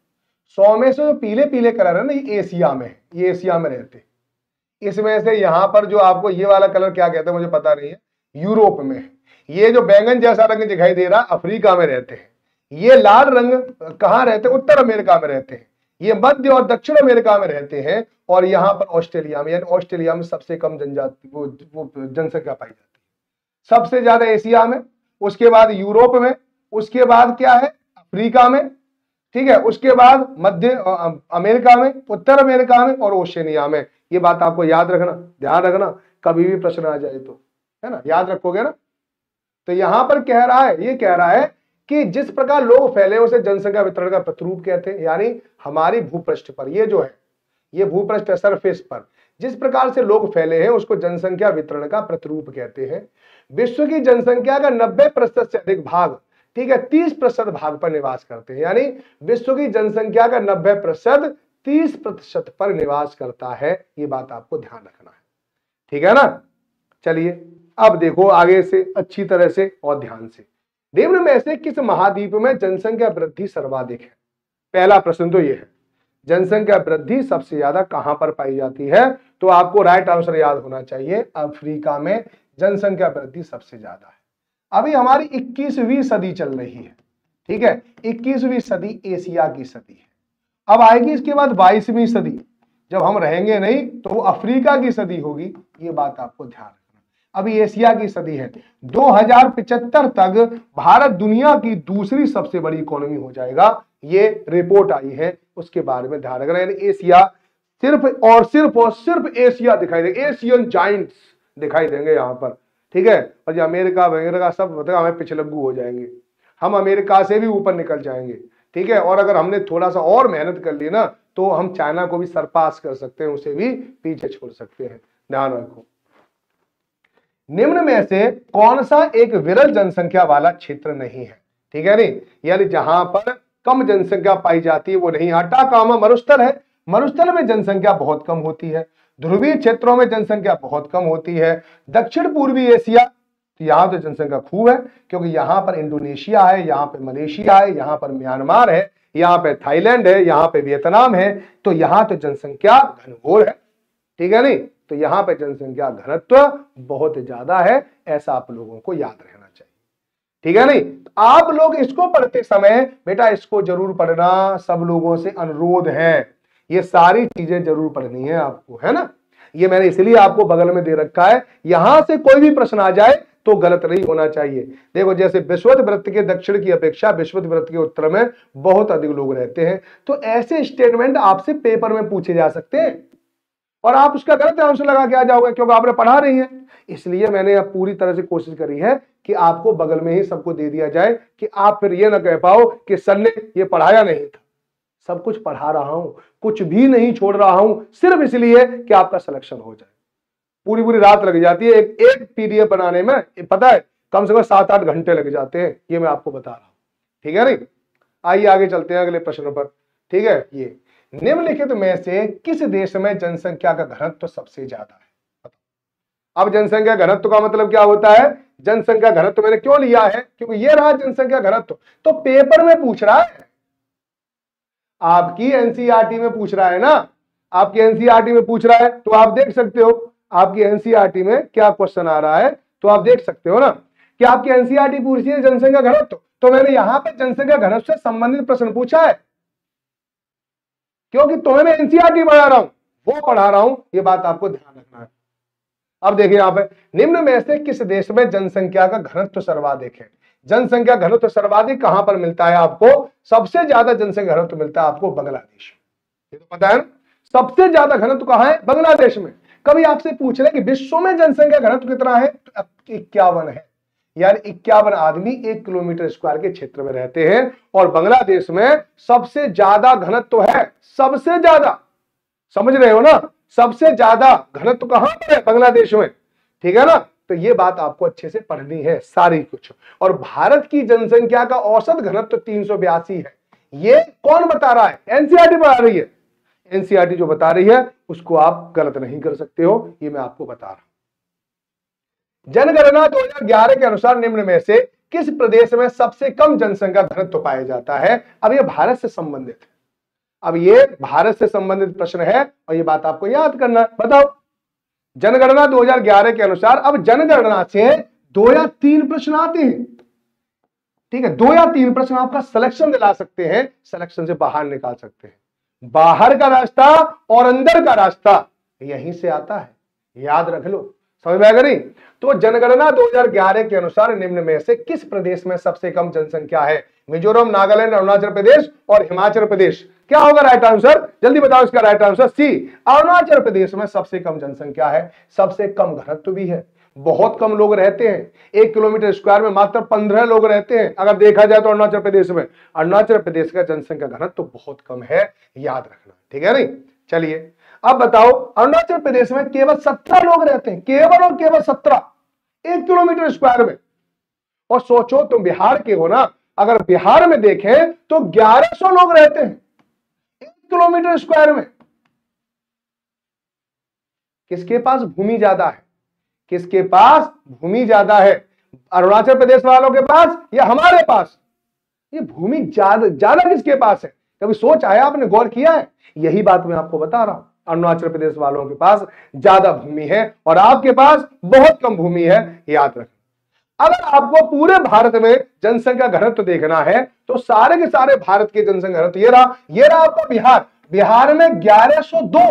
100 में से जो पीले पीले कलर है ना, ये एशिया में है, ये एशिया में रहते हैं। इसमें से यहां पर जो आपको ये वाला कलर क्या कहते हैं मुझे पता नहीं है, यूरोप में है। ये जो बैंगन जैसा रंग दिखाई दे रहा है, अफ्रीका में रहते हैं। ये लाल रंग कहां रहते हैं? उत्तर अमेरिका में रहते हैं। ये मध्य और दक्षिण अमेरिका में रहते हैं, और यहां पर ऑस्ट्रेलिया में, यानी ऑस्ट्रेलिया में सबसे कम जनजाति वो जनसंख्या पाई जाती है। सबसे ज्यादा एशिया में, उसके बाद यूरोप में, उसके बाद क्या है? अफ्रीका में। ठीक है, उसके बाद मध्य अमेरिका में, उत्तर अमेरिका में और ओशिनिया में। ये बात आपको याद रखना, ध्यान रखना, कभी भी प्रश्न आ जाए तो, है ना, याद रखोगे ना। तो यहां पर कह रहा है, ये कह रहा है कि जिस प्रकार लोग फैले उसे जनसंख्या वितरण का प्रतिरूप कहते हैं। यानी हमारी भूपृष्ठ पर, ये जो है, ये भूपृष्ठ है, सरफेस पर जिस प्रकार से लोग फैले हैं उसको जनसंख्या वितरण का प्रतिरूप कहते हैं। विश्व की जनसंख्या का 90% से अधिक भाग, ठीक है, 30% भाग पर निवास करते हैं। यानी विश्व की जनसंख्या का 90% 30% पर निवास करता है। ये बात आपको ध्यान रखना है, ठीक है ना। चलिए अब देखो आगे से अच्छी तरह से और ध्यान से, निम्न में से किस महाद्वीप में जनसंख्या वृद्धि सर्वाधिक है? पहला प्रश्न तो ये है, जनसंख्या वृद्धि सबसे ज्यादा कहां पर पाई जाती है? तो आपको राइट आंसर याद होना चाहिए, अफ्रीका में जनसंख्या वृद्धि सबसे ज्यादा है। अभी हमारी 21वीं सदी चल रही है, ठीक है, 21वीं सदी एशिया की सदी है। अब आएगी इसके बाद 22वीं सदी, जब हम रहेंगे नहीं तो वो अफ्रीका की सदी होगी। ये बात आपको ध्यान रखना। अभी एशिया की सदी है। 2075 तक भारत दुनिया की दूसरी सबसे बड़ी इकोनॉमी हो जाएगा। ये रिपोर्ट आई है, उसके बारे में ध्यान रखना। यानी एशिया सिर्फ और सिर्फ एशिया दिखाई देगा, एशियन जाइंट्स दिखाई देंगे यहाँ पर, ठीक है। और जो अमेरिका वगैरह सब मतलब हमें पिछलग्गू हो जाएंगे, हम अमेरिका से भी ऊपर निकल जाएंगे, ठीक है। और अगर हमने थोड़ा सा और मेहनत कर ली ना तो हम चाइना को भी सरपास कर सकते हैं, उसे भी पीछे छोड़ सकते हैं, ध्यान रखो। निम्न में से कौन सा एक विरल जनसंख्या वाला क्षेत्र नहीं है? ठीक है नहीं, यानी जहां पर कम जनसंख्या पाई जाती है वो नहीं। अटाकामा मरुस्थल है, मरुस्थल में जनसंख्या बहुत कम होती है। ध्रुवीय क्षेत्रों में जनसंख्या बहुत कम होती है। दक्षिण पूर्वी एशिया, तो यहां तो जनसंख्या खूब है, क्योंकि यहां पर इंडोनेशिया है, यहां पे मलेशिया है, यहां पर म्यांमार है, यहां पे थाईलैंड है, यहां पे वियतनाम है, तो यहां तो जनसंख्या घनघोर है, ठीक है नहीं। तो यहां पे जनसंख्या घनत्व बहुत ज्यादा है, ऐसा आप लोगों को याद रहना चाहिए, ठीक है नहीं। आप लोग इसको पढ़ते समय बेटा इसको जरूर पढ़ना, सब लोगों से अनुरोध है, ये सारी चीजें जरूर पढ़नी है आपको, है ना। ये मैंने इसलिए आपको बगल में दे रखा है, यहां से कोई भी प्रश्न आ जाए तो गलत नहीं होना चाहिए। देखो जैसे विषुवत वृत्त के दक्षिण की अपेक्षा विषुवत वृत्त के उत्तर में बहुत अधिक लोग रहते हैं, तो ऐसे स्टेटमेंट आपसे पेपर में पूछे जा सकते हैं और आप उसका गलत आंसर लगा के आ जाओगे, क्योंकि आपने पढ़ा नहीं है। इसलिए मैंने अब पूरी तरह से कोशिश करी है कि आपको बगल में ही सबको दे दिया जाए, कि आप फिर ये ना कह पाओ कि सर ने ये पढ़ाया नहीं था। सब कुछ पढ़ा रहा हूं, कुछ भी नहीं छोड़ रहा हूं, सिर्फ इसलिए कि आपका सिलेक्शन हो जाए। पूरी पूरी रात लग जाती है एक पीडीएफ बनाने में, पता है कम से कम 7-8 घंटे लग जाते हैं, ये मैं आपको बता रहा हूं, ठीक है नहीं। आइए आगे चलते हैं अगले प्रश्न पर, ठीक है। ये निम्नलिखित में से किस देश में जनसंख्या का घनत्व तो सबसे ज्यादा है। अब जनसंख्या घनत्व का मतलब क्या होता है, जनसंख्या घनत्व मैंने क्यों लिया है, क्योंकि ये रहा जनसंख्या घनत्व, तो पेपर में पूछ रहा है, आपकी एनसीईआरटी में पूछ रहा है ना, आपकी एनसीईआरटी में पूछ रहा है, तो आप देख सकते हो आपकी एनसीईआरटी में क्या क्वेश्चन आ रहा है, तो आप देख सकते हो ना कि आपकी एनसीईआरटी पूछ रही है जनसंख्या घनत्व, तो मैंने यहां पे जनसंख्या घनत्व से संबंधित प्रश्न पूछा है, क्योंकि तुम्हें मैं एनसीईआरटी पढ़ा रहा हूं, वो पढ़ा रहा हूं, ये बात आपको ध्यान रखना है। अब देखिए यहां पे निम्न में से किस देश में जनसंख्या का घनत्व सर्वाधिक है। जनसंख्या घनत्व सर्वाधिक कहां पर मिलता है आपको, सबसे ज्यादा जनसंख्या घनत्व मिलता है आपको बांग्लादेश, ये तो पता है ना, सबसे ज्यादा घनत्व कहां है, बांग्लादेश में। कभी आपसे पूछ रहे कि विश्व में जनसंख्या घनत्व कितना है, तो 51 है, यानी 51 आदमी 1 किलोमीटर स्क्वायर के क्षेत्र में रहते हैं, और बांग्लादेश में सबसे ज्यादा घनत्व है, सबसे ज्यादा, समझ रहे हो ना, सबसे ज्यादा घनत्व कहां पर है, बांग्लादेश में, ठीक है ना। तो ये बात आपको अच्छे से पढ़नी है सारी कुछ। और भारत की जनसंख्या का औसत घनत्व 382 है, ये कौन बता रहा है, एनसीईआरटी बता रही है, एनसीईआरटी जो बता रही है उसको आप गलत नहीं कर सकते हो, ये मैं आपको बता रहा हूं। जनगणना 2011 के अनुसार निम्न में से किस प्रदेश में सबसे कम जनसंख्या घनत्व पाया जाता है। अब ये भारत से संबंधित है, अब ये भारत से संबंधित प्रश्न है और ये बात आपको याद करना है। बताओ जनगणना 2011 के अनुसार, अब जनगणना से 2 या 3 प्रश्न आते हैं, ठीक है, 2 या 3 प्रश्न आपका सिलेक्शन दिला सकते हैं, सिलेक्शन से बाहर निकाल सकते हैं। बाहर का रास्ता और अंदर का रास्ता यहीं से आता है, याद रख लो, समझ में आएगा नहीं। तो जनगणना 2011 के अनुसार निम्न में से किस प्रदेश में सबसे कम जनसंख्या है, मिजोरम, नागालैंड, अरुणाचल प्रदेश और हिमाचल प्रदेश। क्या होगा राइट आंसर, जल्दी बताओ इसका right answer, C, Arunachal Pradesh में सबसे कम जनसंख्या है, सबसे कम घनत्व भी है, बहुत कम लोग रहते हैं, 1 किलोमीटर स्क्वायर में मात्र 15 लोग रहते हैं अगर देखा जाए तो अरुणाचल प्रदेश में। अरुणाचल प्रदेश का जनसंख्या घनत्व बहुत कम है, याद रखना, ठीक है नहीं। चलिए अब बताओ, अरुणाचल प्रदेश में केवल 17 लोग रहते हैं, केवल और केवल 17, 1 किलोमीटर स्क्वायर में। और सोचो तुम बिहार के हो ना, अगर बिहार में देखें तो 1100 लोग रहते हैं 1 किलोमीटर स्क्वायर में। किसके पास भूमि ज्यादा है, किसके पास भूमि ज्यादा है, अरुणाचल प्रदेश वालों के पास या हमारे पास। ये भूमि ज्यादा किसके पास है, कभी सोच आया, आपने गौर किया है। यही बात मैं आपको बता रहा हूं, अरुणाचल प्रदेश वालों के पास ज्यादा भूमि है और आपके पास बहुत कम भूमि है, याद रखना। अगर आपको पूरे भारत में जनसंख्या घनत्व देखना है तो सारे के सारे भारत के जनसंख्या घनत्व ये रहा आपका बिहार। बिहार में 1102,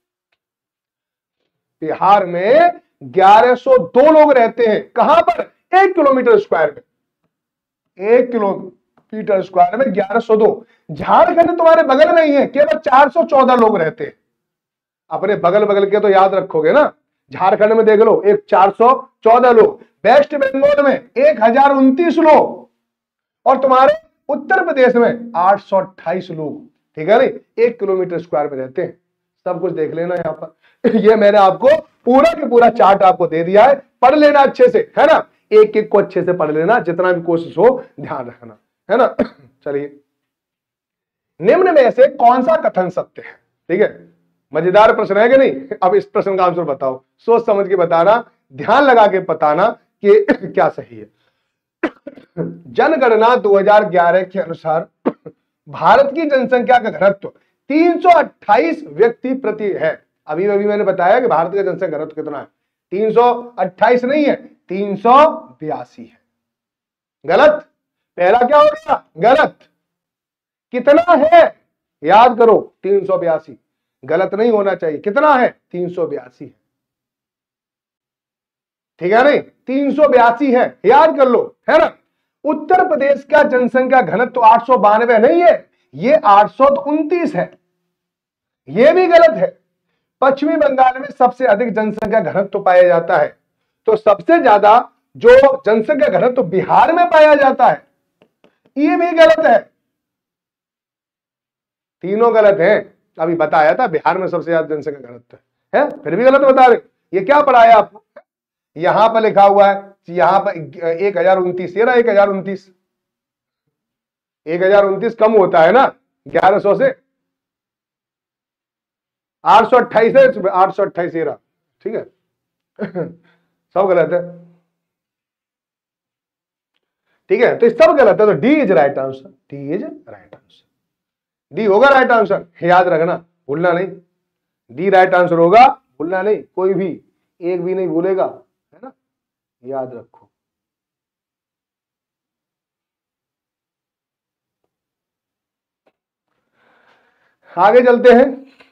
बिहार में 1102 लोग रहते हैं, कहां पर, 1 किलोमीटर स्क्वायर में, 1 किलोमीटर स्क्वायर में 1102। झारखंड तुम्हारे बगल में ही है, केवल 414 लोग रहते हैं। अपने बगल बगल के तो याद रखोगे ना, झारखंड में देख लो एक 414 लोग, वेस्ट बंगाल में 1029 लोग और तुम्हारे उत्तर प्रदेश में 828 लोग, ठीक है नहीं, 1 किलोमीटर स्क्वायर में रहते हैं। सब कुछ देख लेना यहाँ पर ये मैंने आपको पूरा के पूरा चार्ट आपको दे दिया है, पढ़ लेना अच्छे से, है ना, एक एक को अच्छे से पढ़ लेना, जितना भी कोशिश हो ध्यान रखना, है ना। चलिए निम्न में से कौन सा कथन सत्य है? ठीक है, मजेदार प्रश्न है कि नहीं? अब इस प्रश्न का आंसर बताओ, सोच समझ के बताना, ध्यान लगा के बताना कि क्या सही है। जनगणना 2011 के अनुसार भारत की जनसंख्या का घनत्व 328 व्यक्ति प्रति है। अभी अभी मैंने बताया कि भारत का जनसंख्या घनत्व कितना है, 328 नहीं है, 382 है। गलत, पहला क्या हो गया? गलत। कितना है? याद करो, 382। गलत नहीं होना चाहिए, कितना है? 382 है। ठीक है नहीं, 382 है, याद कर लो, है ना। उत्तर प्रदेश का जनसंख्या घनत्व 892 नहीं है, ये 829 है, ये भी गलत है। पश्चिमी बंगाल में सबसे अधिक जनसंख्या घनत्व पाया जाता है, तो सबसे ज्यादा जो जनसंख्या घनत्व बिहार में पाया जाता है, ये भी गलत है। तीनों गलत हैं। अभी बताया था बिहार में सबसे ज्यादा जनसंख्या घनत्व है, फिर भी गलत बता रहे। ये क्या पढ़ाया आपको? यहां पर लिखा हुआ है, यहां पर 1029, ये रहा 1029। 1029 कम होता है ना 1100 से, 828 है, 828 ये रहा। ठीक है। सब गलत है। ठीक है, तो सब गलत है, तो D is right answer, D is right answer, D होगा राइट आंसर, याद रखना, भूलना नहीं। डी राइट आंसर होगा, भूलना नहीं, कोई भी एक भी नहीं भूलेगा, है ना, याद रखो। आगे चलते हैं।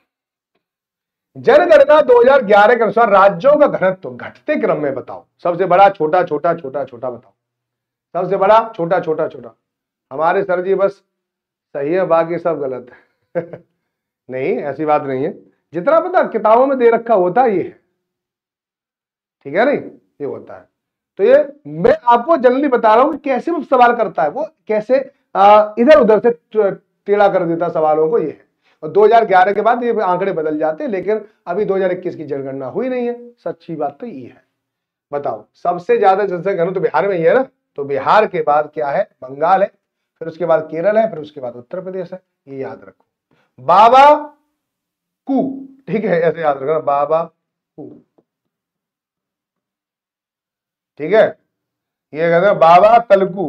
जनगणना 2011 के अनुसार राज्यों का घनत्व घटते क्रम में बताओ। सबसे बड़ा, छोटा, छोटा, छोटा, छोटा बताओ। सबसे बड़ा, छोटा, छोटा, छोटा। हमारे सर जी बस सही है, बाकी सब गलत है। नहीं, ऐसी बात नहीं है, जितना पता किताबों में दे रखा होता है ये है। ठीक है नहीं, ये होता है। तो ये मैं आपको जनरली बता रहा हूं कि कैसे वो सवाल करता है, वो कैसे इधर उधर से टेढ़ा कर देता सवालों को, ये है। और 2011 के बाद ये आंकड़े बदल जाते हैं, लेकिन अभी 2021 की जनगणना हुई नहीं है। सच्ची बात तो ये है। बताओ, सबसे ज्यादा जनसंख्या तो बिहार में ही है ना, तो बिहार के बाद क्या है? बंगाल है, फिर उसके बाद केरल है, फिर उसके बाद उत्तर प्रदेश है, ये याद रखो। बाबा कु, ठीक है, ऐसे याद रखना, बाबा कु। ठीक है, ये कहते हैं बाबा कलकू।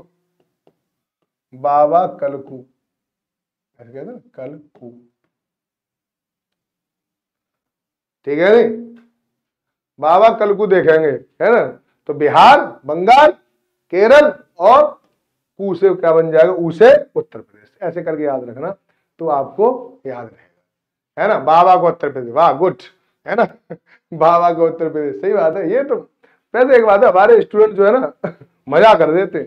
बाबा कलकू, ऐसे कहते हैं कलकू। ठीक है नहीं, बाबा कलकू देखेंगे, है ना। तो बिहार, बंगाल, केरल और कू से क्या बन जाएगा? ऊ से उत्तर प्रदेश, ऐसे करके याद रखना, तो आपको याद रहेगा, है ना। बाबा को उत्तर प्रदेश, वाह गुड, है ना। बाबा को उत्तर प्रदेश, सही बात है। ये तो वैसे एक बात है, हमारे स्टूडेंट जो है ना मजा कर देते।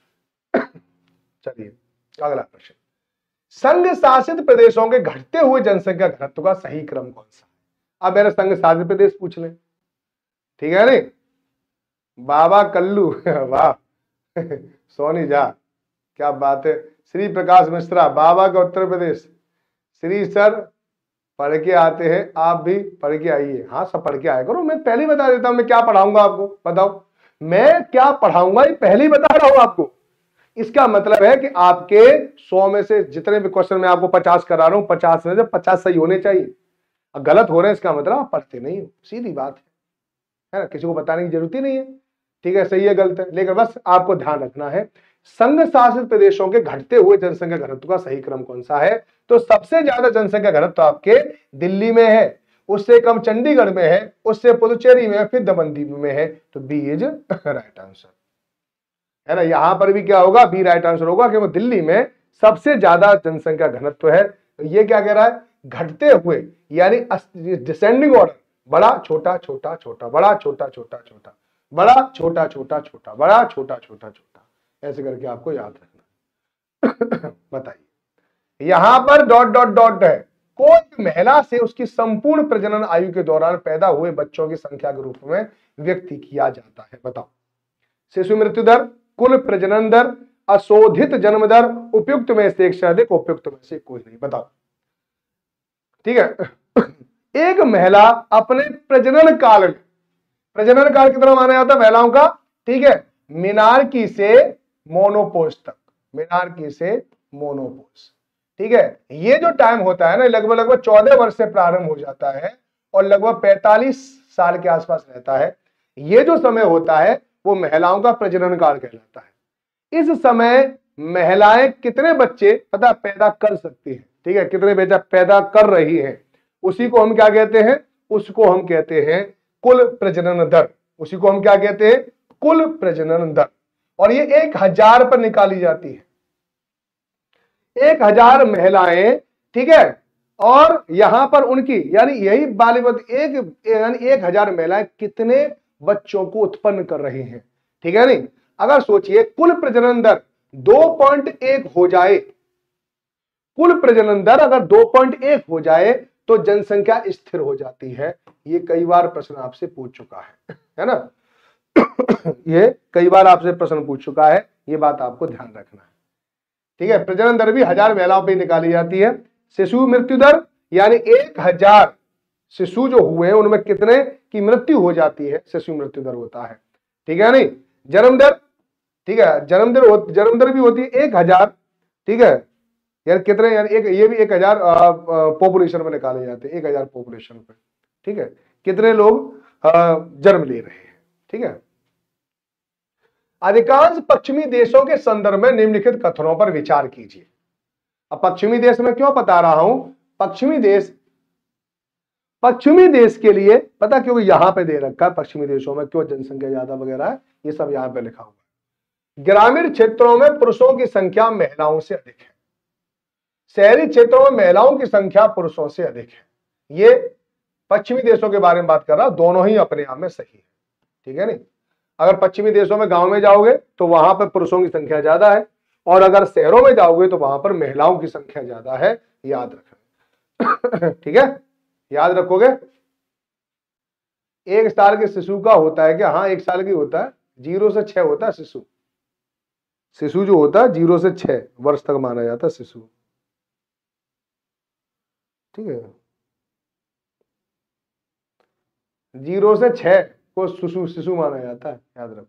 चलिए अगला प्रश्न, संघ शासित प्रदेशों के घटते हुए जनसंख्या घनत्व का सही क्रम कौन सा? अब मेरे संघ शासित प्रदेश पूछ ले, ठीक है नहीं। बाबा कल्लू, वाह। सोनी झा, क्या बात है। श्री प्रकाश मिश्रा, बाबा का उत्तर प्रदेश। श्री सर पढ़ के आते हैं, आप भी पढ़ के आइए। हाँ, सब पढ़ के आया करो, मैं पहले ही बता देता हूं मैं क्या पढ़ाऊंगा आपको। बताओ मैं क्या पढ़ाऊंगा, ये पहले ही बता रहा हूं आपको। इसका मतलब है कि आपके 100 में से जितने भी क्वेश्चन मैं आपको 50 करा रहा हूं, 50 में से 50 सही होने चाहिए। गलत हो रहे हैं इसका मतलब आप पढ़ते नहीं हो, सीधी बात है ना। किसी को बताने की जरूरत ही नहीं है, ठीक है, सही है गलत है, लेकिन बस आपको ध्यान रखना है संघ शासित प्रदेशों के घटते हुए जनसंख्या घनत्व का सही क्रम कौन सा है। तो सबसे ज्यादा जनसंख्या घनत्व आपके दिल्ली में है, उससे कम चंडीगढ़ में है, उससे पुदुचेरी में है, फिर दमनदीव में है, तो बी इज राइट आंसर, है ना। यहां पर भी क्या होगा? बी राइट आंसर होगा, क्योंकि दिल्ली में सबसे ज्यादा जनसंख्या घनत्व है। तो ये क्या कह रहा है? घटते हुए, यानी डिसेंडिंग ऑर्डर, बड़ा छोटा छोटा छोटा, बड़ा छोटा छोटा छोटा, बड़ा छोटा छोटा छोटा, बड़ा छोटा छोटा छोटा, ऐसे करके आपको याद रखना। बताइए, यहां पर डॉट डॉट डॉट है, कोई महिला से उसकी संपूर्ण प्रजनन आयु के दौरान पैदा हुए बच्चों की संख्या के रूप में व्यक्त किया जाता है। बताओ, शिशु मृत्यु दर, कुल प्रजनन दर, अशोधित जन्म दर, उपयुक्त में से एक से अधिक, उपयुक्त में से कोई नहीं। बताओ, ठीक है। एक महिला अपने प्रजनन काल कितना माना जाता है महिलाओं का? ठीक है, मिनार्की से मोनोपोज तक, मिनार्की से मोनोपोज, ठीक है, ये जो टाइम होता है ना लगभग लगभग 14 वर्ष से प्रारंभ हो जाता है और लगभग 45 साल के आसपास रहता है। ये जो समय होता है वो महिलाओं का प्रजनन काल कहलाता है। इस समय महिलाएं कितने बच्चे पता पैदा कर सकती हैं, ठीक है, कितने बच्चे पैदा कर रही हैं, उसी को हम क्या कहते हैं, उसको हम कहते हैं कुल प्रजनन दर। उसी को हम क्या कहते हैं, कुल प्रजनन दर। और ये 1000 पर निकाली जाती है, 1000 महिलाएं, ठीक है, और यहां पर उनकी यानी यही बालिवत यानी 1000 महिलाएं कितने बच्चों को उत्पन्न कर रही हैं, ठीक है नहीं। अगर सोचिए कुल प्रजनन दर 2.1 हो जाए, कुल प्रजनन दर अगर 2.1 हो जाए तो जनसंख्या स्थिर हो जाती है। ये कई बार प्रश्न आपसे पूछ चुका है ना ये कई बार आपसे प्रश्न पूछ चुका है, ये बात आपको ध्यान रखना है, ठीक है। प्रजनन दर भी 1000 महिलाओं पर निकाली जाती है। शिशु मृत्यु दर यानी 1000 शिशु जो हुए हैं उनमें कितने की मृत्यु हो जाती है, शिशु मृत्यु दर होता है, ठीक है नहीं। जन्म दर, ठीक है, जन्म दर भी होती है 1000, ठीक है, यार कितने यार एक ये भी 1000 पॉपुलेशन में निकाले जाते हैं, 1000 पॉपुलेशन पे, ठीक है, कितने लोग जन्म ले रहे हैं, ठीक है। अधिकांश पश्चिमी देशों के संदर्भ में निम्नलिखित कथनों पर विचार कीजिए। अब पश्चिमी देश में क्यों बता रहा हूं, पश्चिमी देश के लिए पता क्योंकि यहां पे दे रखा है पश्चिमी देशों में क्यों जनसंख्या ज्यादा वगैरह है, ये सब यहां पे लिखा हुआ है। ग्रामीण क्षेत्रों में पुरुषों की संख्या महिलाओं से अधिक है, शहरी क्षेत्रों में महिलाओं की संख्या पुरुषों से अधिक है। ये पश्चिमी देशों के बारे में बात कर रहा हूं, दोनों ही अपने आप में सही है, ठीक है नहीं। अगर पश्चिमी देशों में गांव में जाओगे तो वहां पर पुरुषों की संख्या ज्यादा है, और अगर शहरों में जाओगे तो वहां पर महिलाओं की संख्या ज्यादा है, याद रखना ठीक है, याद रखोगे। 1 साल के शिशु का होता है क्या, हाँ 1 साल की होता है, 0 से 6 होता है शिशु जो होता है 0 से 6 वर्ष तक माना जाता है शिशु, ठीक है, 0 से 6 को शिशु माना जाता है, याद रखो।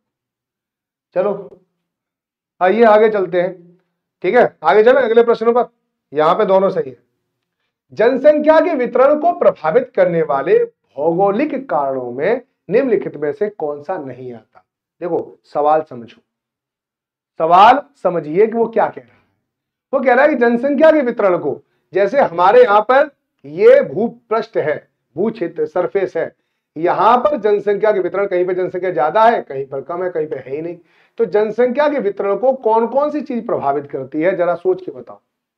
चलो आइए आगे चलते हैं, ठीक है, आगे चलें अगले प्रश्न पर। यहां पे दोनों सही है। जनसंख्या के वितरण को प्रभावित करने वाले भौगोलिक कारणों में निम्नलिखित में से कौन सा नहीं आता। देखो सवाल समझो, सवाल समझिए कि वो क्या कह रहा है। वो कह रहा है कि जनसंख्या के वितरण को, जैसे हमारे यहां पर ये भूपृष्ठ है, भू क्षेत्र सरफेस है, यहां पर जनसंख्या के वितरण कहीं पे जनसंख्या ज्यादा है, कहीं पर कम है, कहीं पे है ही नहीं। तो जनसंख्या के वितरण को कौन कौन सी चीज प्रभावित करती है, जरा सोच के बताओ,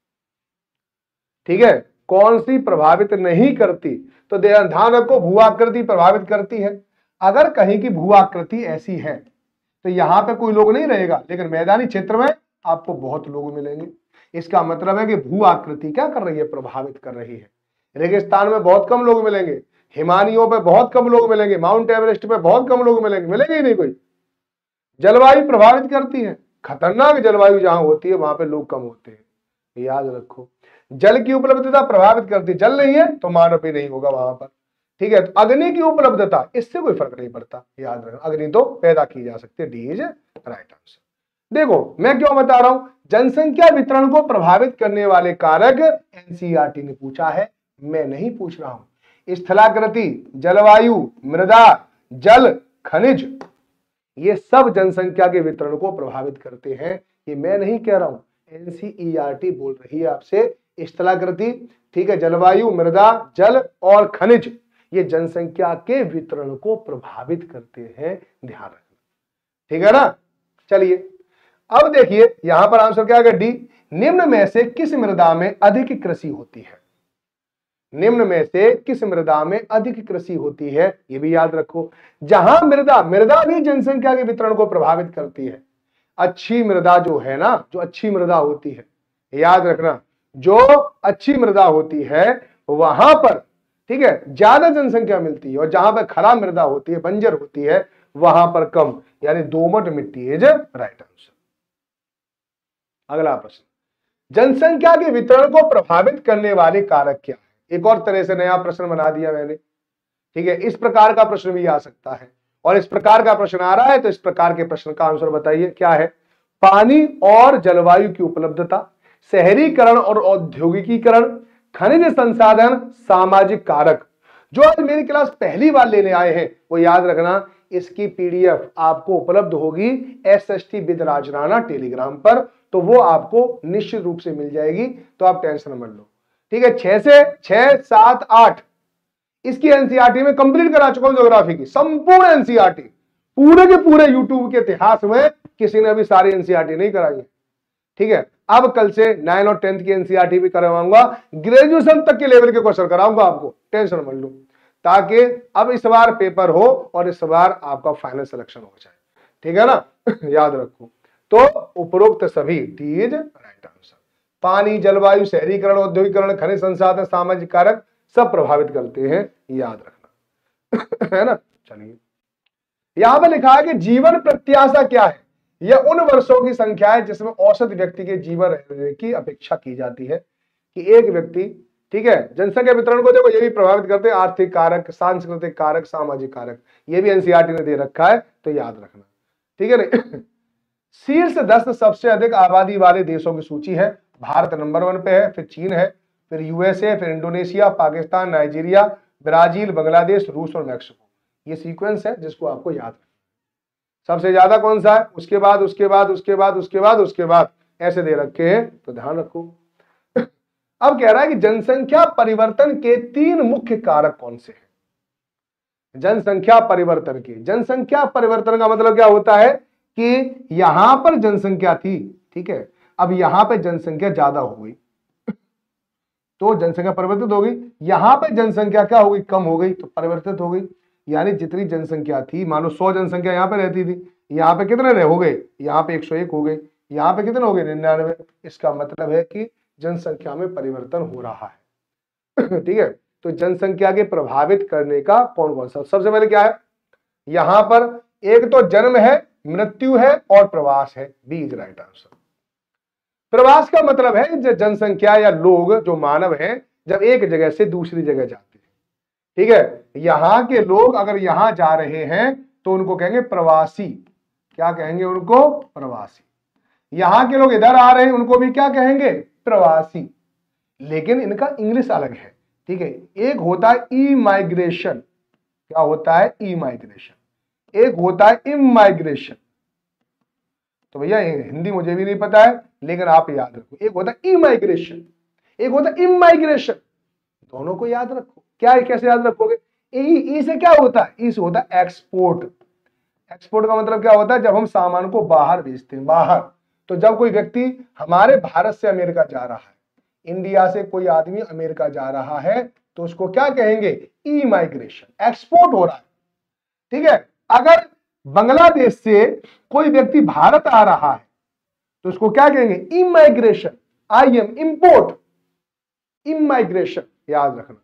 ठीक है, कौन सी प्रभावित नहीं करती। तो ध्यान रखो, भू आकृति प्रभावित करती है। अगर कहीं की भू आकृति ऐसी है तो यहां पे कोई लोग नहीं रहेगा, लेकिन मैदानी क्षेत्र में आपको बहुत लोग मिलेंगे। इसका मतलब है कि भू आकृति क्या कर रही है, प्रभावित कर रही है। रेगिस्तान में बहुत कम लोग मिलेंगे, हिमालयों पे बहुत कम लोग मिलेंगे, माउंट एवरेस्ट पे बहुत कम लोग मिलेंगे ही नहीं कोई। जलवायु प्रभावित करती है, खतरनाक जलवायु जहां होती है वहां पे लोग कम होते हैं, याद रखो। जल की उपलब्धता प्रभावित करती है, जल नहीं है तो मानव भी नहीं होगा वहां पर, ठीक है। तो अग्नि की उपलब्धता, इससे कोई फर्क नहीं पड़ता, याद रखना, अग्नि तो पैदा की जा सकती है, डी इज राइट आंसर। देखो मैं क्यों बता रहा हूं, जनसंख्या वितरण को प्रभावित करने वाले कारक एनसीईआरटी ने पूछा है, मैं नहीं पूछ रहा हूं। स्थलाकृति, जलवायु, मृदा, जल, खनिज, ये सब जनसंख्या के वितरण को प्रभावित करते हैं, ये मैं नहीं कह रहा हूं, एनसीईआरटी बोल रही है आपसे। स्थलाकृति, ठीक है, जलवायु, मृदा, जल और खनिज, ये जनसंख्या के वितरण को प्रभावित करते हैं, ध्यान रखना, ठीक है ना। चलिए अब देखिए यहां पर आंसर क्या है, डी। निम्न में से किस मृदा में अधिक कृषि होती है, निम्न में से किस मृदा में अधिक कृषि होती है, ये भी याद रखो। जहां मृदा भी जनसंख्या के वितरण को प्रभावित करती है। अच्छी मृदा जो है ना, जो अच्छी मृदा होती है, याद रखना, जो अच्छी मृदा होती है वहां पर, ठीक है, ज्यादा जनसंख्या मिलती है, और जहां पर खराब मृदा होती है, बंजर होती है, वहां पर कम, यानी दोमट मिट्टी इज राइट आंसर। अगला प्रश्न, जनसंख्या के वितरण को प्रभावित करने वाले कारक क्या है। एक और तरह से नया प्रश्न बना दिया मैंने, ठीक है, इस प्रकार का प्रश्न भी आ सकता है, और इस प्रकार का प्रश्न आ रहा है तो इस प्रकार के प्रश्न का आंसर बताइए क्या है। पानी और जलवायु की उपलब्धता, शहरीकरण और औद्योगिकीकरण, खनिज संसाधन, सामाजिक कारक। जो आज मेरी क्लास पहली बार लेने आए हैं वो याद रखना, इसकी पीडीएफ आपको उपलब्ध होगी SST with Raj Rana Telegram पर, तो वो आपको निश्चित रूप से मिल जाएगी, तो आप टेंशन मत लो। ठीक है, 6 7 8 इसकी एनसीईआरटी में कंप्लीट करा चुका हूं, ज्योग्राफी की संपूर्ण एनसीईआरटी, पूरे के पूरे यूट्यूब के इतिहास में किसी ने अभी सारी एनसीईआरटी नहीं कराई है। ठीक है, अब कल से 9 और 10th की एनसीईआरटी भी करवाऊंगा, ग्रेजुएशन तक के लेवल के क्वेश्चन कराऊंगा आपको, टेंशन मत लो, ताकि अब इस बार पेपर हो और इस बार आपका फाइनल सिलेक्शन हो जाए। ठीक है ना याद रखो। तो उपरोक्त सभी डी इज राइट आंसर। पानी, जलवायु, शहरीकरण, औद्योगिकरण, खनिज संसाधन, सामाजिक कारक सब प्रभावित करते हैं, याद रखना है ना। चलिए, यहां पर लिखा है कि जीवन प्रत्याशा क्या है? यह उन वर्षों की संख्या है जिसमें औसत व्यक्ति के जीवन रहने की अपेक्षा की जाती है। कि एक व्यक्ति, ठीक है, जनसंख्या वितरण को देखो ये भी प्रभावित करते हैं, आर्थिक कारक, सांस्कृतिक कारक, सामाजिक कारक, ये भी एनसीईआरटी ने दे रखा है, तो याद रखना। ठीक है ना। शीर्ष 10 सबसे अधिक आबादी वाले देशों की सूची है। भारत नंबर 1 पे है, फिर चीन है, फिर यूएसए, फिर Indonesia, Pakistan, Nigeria, Brazil, Bangladesh, रूस और मैक्सिको। ये सीक्वेंस है जिसको आपको याद रखना। सबसे ज्यादा कौन सा है, उसके बाद उसके बाद उसके बाद उसके बाद उसके बाद ऐसे दे रखे हैं, तो ध्यान रखो। अब कह रहा है कि जनसंख्या परिवर्तन के 3 मुख्य कारक कौन से हैं? जनसंख्या परिवर्तन के, जनसंख्या परिवर्तन का मतलब क्या होता है कि यहां पर जनसंख्या थी, ठीक है, अब यहां पे जनसंख्या ज्यादा हो गई तो जनसंख्या परिवर्तित हो गई, यहां पे जनसंख्या क्या हो गई, कम हो गई तो परिवर्तित हो गई। यानी जितनी जनसंख्या थी, मानो 100 जनसंख्या यहां पे रहती थी, यहां पे कितने हो गए, यहां पे 101 हो गए, यहां पे कितने हो गए, 99। इसका मतलब है कि जनसंख्या में परिवर्तन हो रहा है। ठीक है, तो जनसंख्या के प्रभावित करने का कौन कौन सा, सबसे पहले क्या है, यहां पर एक तो जन्म है, मृत्यु है और प्रवास है। B is right answer. प्रवास का मतलब है जनसंख्या या लोग जो मानव हैं जब एक जगह से दूसरी जगह जाते हैं। ठीक है, यहां के लोग अगर यहां जा रहे हैं तो उनको कहेंगे प्रवासी। क्या कहेंगे उनको, प्रवासी। यहां के लोग इधर आ रहे हैं उनको भी क्या कहेंगे, प्रवासी। लेकिन इनका इंग्लिश अलग है। ठीक है, एक होता है ई माइग्रेशन, क्या होता है, ई माइग्रेशन, एक होता है इमाइग्रेशन। तो भैया हिंदी मुझे भी नहीं पता है लेकिन आप याद रखो, एक होता है इमाइग्रेशन, एक होता है इमाइग्रेशन, दोनों को याद रखो। क्या है, कैसे याद रखोगे, ई से क्या होता है, ई से होता है एक्सपोर्ट। एक्सपोर्ट का मतलब क्या होता है, जब हम सामान को बाहर भेजते हैं, बाहर। तो जब कोई व्यक्ति हमारे भारत से अमेरिका जा रहा है, इंडिया से कोई आदमी अमेरिका जा रहा है, तो उसको क्या कहेंगे, ई माइग्रेशन, एक्सपोर्ट हो रहा है। ठीक है, अगर बांग्लादेश से कोई व्यक्ति भारत आ रहा है तो उसको क्या कहेंगे, immigration, I M import, immigration, याद रखना।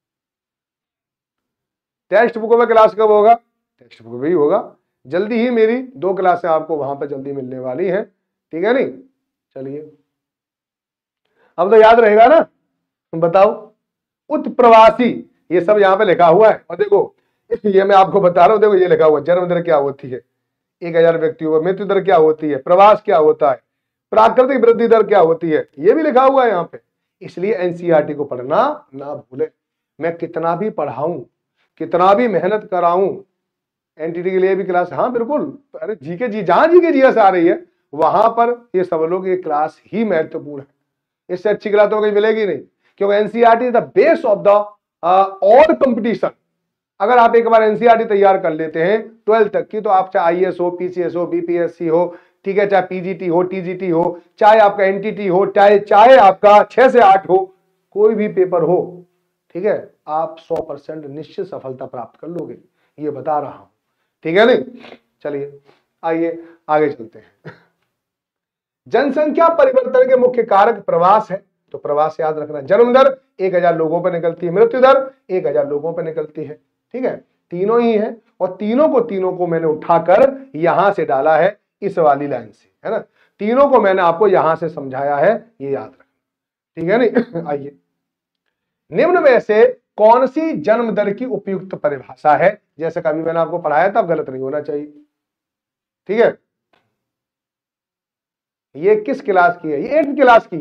टेक्स्ट बुक में क्लास कब होगा, टेक्स्ट बुक में ही होगा, जल्दी ही मेरी 2 क्लासें आपको वहां पर जल्दी मिलने वाली हैं। ठीक है नहीं, चलिए अब तो याद रहेगा ना, बताओ। उत्प्रवासी, ये सब यहां पे लिखा हुआ है, और देखो ये मैं आपको बता रहा हूं, देखो ये लिखा हुआ है, जन्म दर क्या होती है 1000 व्यक्तियों पर, मृत्यु दर क्या होती है, प्रवास क्या होता है, प्राकृतिक वृद्धि दर क्या होती है, ये भी लिखा हुआ है यहाँ पे। इसलिए एनसीईआरटी को पढ़ना ना भूले। मैं कितना भी पढ़ाऊं, कितना भी मेहनत कराऊं, एनटीटी के लिए भी क्लास, हाँ बिल्कुल, अरे जीके जी, जहां जीके जीएस आ रही है वहां पर ये सब लोग, ये क्लास ही महत्वपूर्ण है, इससे अच्छी क्लास तो कहीं मिलेगी नहीं, क्योंकि NCERT is the base of the all competition. अगर आप एक बार एनसीईआरटी तैयार कर लेते हैं 12th तक की, तो आप चाहे आईएएस हो, पीसीएस हो, बीपीएससी हो, ठीक है, चाहे पीजीटी हो, टीजीटी हो, चाहे आपका एनटीटी हो, चाहे आपका 6 से 8 हो, कोई भी पेपर हो, ठीक है, आप 100% निश्चित सफलता प्राप्त कर लोगे, ये बता रहा हूं। ठीक है नहीं, चलिए आइए आगे चलते हैं। जनसंख्या परिवर्तन के मुख्य कारक प्रवास है, तो प्रवास याद रखना। जन्म दर 1000 लोगों पर निकलती है, मृत्यु दर 1000 लोगों पर निकलती है। ठीक है, तीनों ही है, और तीनों को मैंने उठाकर यहां से डाला है, इस वाली लाइन से, है ना, तीनों को मैंने आपको यहां से समझाया है, ये याद रखना। ठीक है नहीं, आइए, निम्न में से कौन सी जन्म दर की उपयुक्त परिभाषा है, जैसे कभी मैंने आपको पढ़ाया था, गलत नहीं होना चाहिए। ठीक है, ये किस क्लास की है, ये 8th क्लास की है,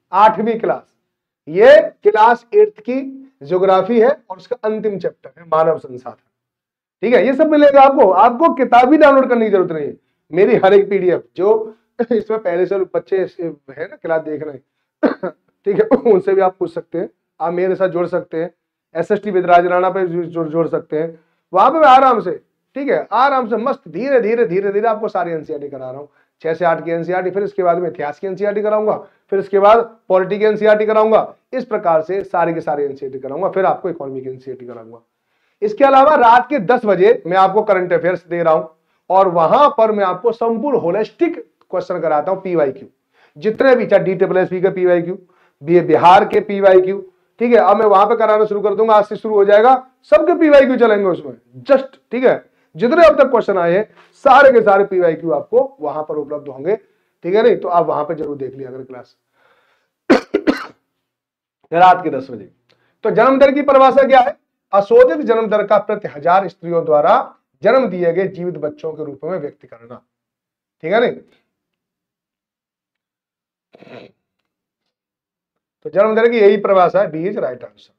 8वीं क्लास, ये क्लास 8th की ज्योग्राफी है और उसका अंतिम चैप्टर है मानव संसाधन। ठीक है, ये सब मिलेगा आपको, आपको किताब भी डाउनलोड करने की जरूरत नहीं है, मेरी हर एक पीडीएफ जो इसमें पहले से बच्चे है ना क्लास देख रहे हैं ठीक है, उनसे भी आप पूछ सकते हैं, आप मेरे साथ जोड़ सकते हैं, SST विदराज राणा पे जोड़ सकते हैं, वहां पे मैं आराम से, ठीक है, आराम से मस्त धीरे धीरे आपको सारी एनसीईआरटी करा रहा हूँ, 6 से 8 की एनसीईआरटी, फिर इसके बाद में इतिहास की एनसीईआरटी कराऊंगा, फिर इसके बाद पॉलिटी की एनसीईआरटी कराऊंगा, इस प्रकार से सारी की सारी एनसीईआरटी कराऊंगा, फिर आपको इकोनॉमी की एनसीईआरटी कराऊंगा। इसके अलावा रात के 10 बजे मैं आपको करंट अफेयर्स दे रहा हूं और वहां पर मैं आपको संपूर्ण होलिस्टिक क्वेश्चन कराता हूं, पीवाईक्यू जितने भी, चाहे DSSB के पीवाईक्यू, बिहार के पीवाईक्यू, ठीक है, अब मैं वहां पे कराना शुरू कर दूंगा, आज से शुरू हो जाएगा, सबके पीवाईक्यू चलेंगे उसमें जस्ट, ठीक है, जितने अब तक क्वेश्चन आए हैं सारे के सारे पीवाईक्यू आपको वहां पर उपलब्ध होंगे, ठीक है, नहीं तो आप वहां पर जरूर देख लिया अगर क्लास रात के 10 बजे। तो जन्म दर की परिभाषा क्या है? अशोधित जन्म दर का प्रति 1000 स्त्रियों द्वारा जन्म दिए गए जीवित बच्चों के रूप में व्यक्त करना, ठीक है नहीं। तो जन्म दर की यही परिभाषा है, बी इज राइट आंसर।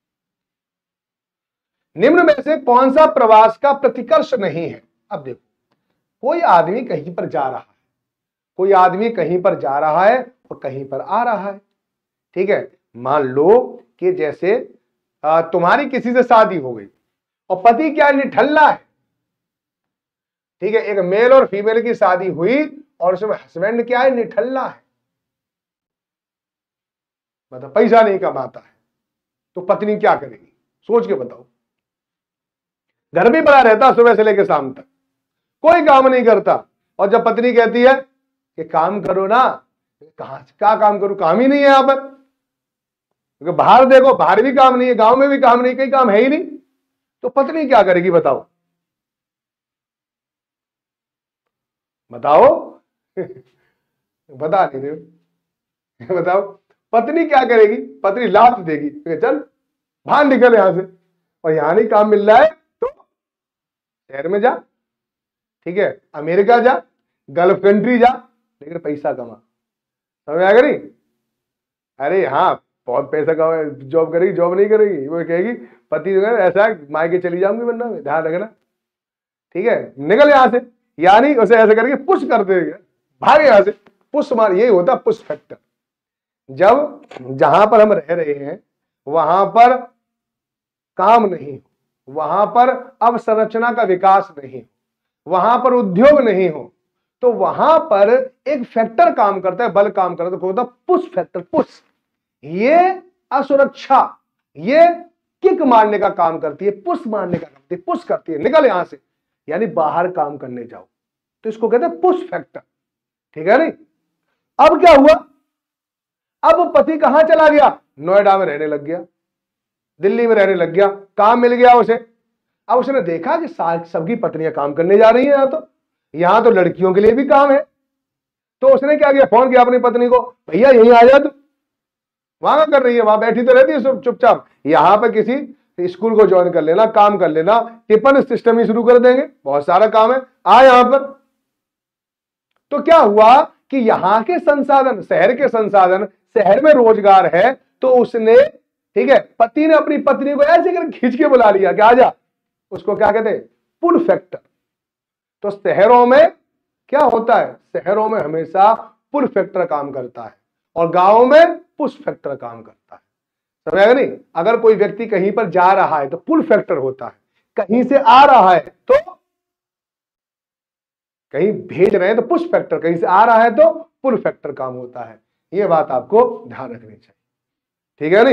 निम्न में से कौन सा प्रवास का प्रतिकर्ष नहीं है? अब देखो, कोई आदमी कहीं पर जा रहा है, कोई आदमी कहीं पर जा रहा है और कहीं पर आ रहा है, ठीक है, मान लो कि जैसे तुम्हारी किसी से शादी हो गई और पति क्या निठल्ला है, ठीक है, एक मेल और फीमेल की शादी हुई और उसमें हस्बैंड क्या है, निठल्ला है, मतलब पैसा नहीं कमाता है, तो पत्नी क्या करेगी? सोच के बताओ। घर में पड़ा रहता सुबह से लेकर शाम तक, कोई काम नहीं करता, और जब पत्नी कहती है कि काम करो ना, कहां क्या काम करूं, काम ही नहीं है यहां पर, क्योंकि बाहर देखो, बाहर भी काम नहीं है, गांव में भी काम नहीं, कहीं काम है ही नहीं, तो पत्नी क्या करेगी बताओ? बताओ बता नहीं रहे बताओ, पत्नी क्या करेगी? पत्नी लात देगी, चल बाहर निकल यहां से, और यहां नहीं काम मिल रहा है तो शहर में जा, ठीक है, अमेरिका जा, गल्फ कंट्री जा, लेकिन पैसा कमा, समझ आएगा नहीं? अरे हाँ, बहुत पैसा कमा, जॉब करेगी, जॉब नहीं करेगी, वो कहेगी पति जो है ऐसा मायके चली जाऊंगी, वरना ध्यान रखना, ठीक है, निकल यहां से, यानी उसे ऐसे करके पुश कर देगा, भाग यहां से, पुश मार, यही होता पुश फैक्टर। जब जहां पर हम रह रहे हैं वहां पर काम नहीं हो, वहां पर अवसंरचना का विकास नहीं, वहां पर उद्योग नहीं हो, तो वहां पर एक फैक्टर काम करता है, बल काम करता है, तो होता पुश फैक्टर, पुश, ये असुरक्षा, ये किक मारने का काम करती है, पुश मारने का करती है, पुश करती है, निकल यहां से, यानी बाहर काम करने जाओ, तो इसको कहते हैं पुश फैक्टर, ठीक है नहीं। अब क्या हुआ? अब पति कहां चला गया? नोएडा में रहने लग गया, दिल्ली में रहने लग गया, काम मिल गया उसे। अब उसने देखा कि सबकी पत्नियां काम करने जा रही हैं, यहां तो लड़कियों के लिए भी काम है, तो उसने क्या किया, फोन किया अपनी पत्नी को, भैया यहीं आ जा तू, वहां कर रही है, वहां बैठी तो रहती है चुपचाप, यहां पर किसी स्कूल को ज्वाइन कर लेना, काम कर लेना, टिफिन सिस्टम ही शुरू कर देंगे, बहुत सारा काम है, आ यहां पर। तो क्या हुआ कि यहां के संसाधन, शहर के संसाधन, शहर में रोजगार है, तो उसने, ठीक है, पति ने अपनी पत्नी को ऐसे कर खींच के बुला लिया कि आजा, उसको क्या कहते हैं, पुल फैक्टर। तो शहरों में क्या होता है, शहरों में हमेशा पुल फैक्टर काम करता है और गांवों में पुश फैक्टर काम करता है, समझ आएगा नहीं। अगर कोई व्यक्ति कहीं पर जा रहा है तो पुल फैक्टर होता है, कहीं से आ रहा है तो, कहीं भेज रहे हैं तो पुश फैक्टर, कहीं से आ रहा है तो पुल फैक्टर काम होता है, यह बात आपको ध्यान रखनी चाहिए, ठीक है नहीं।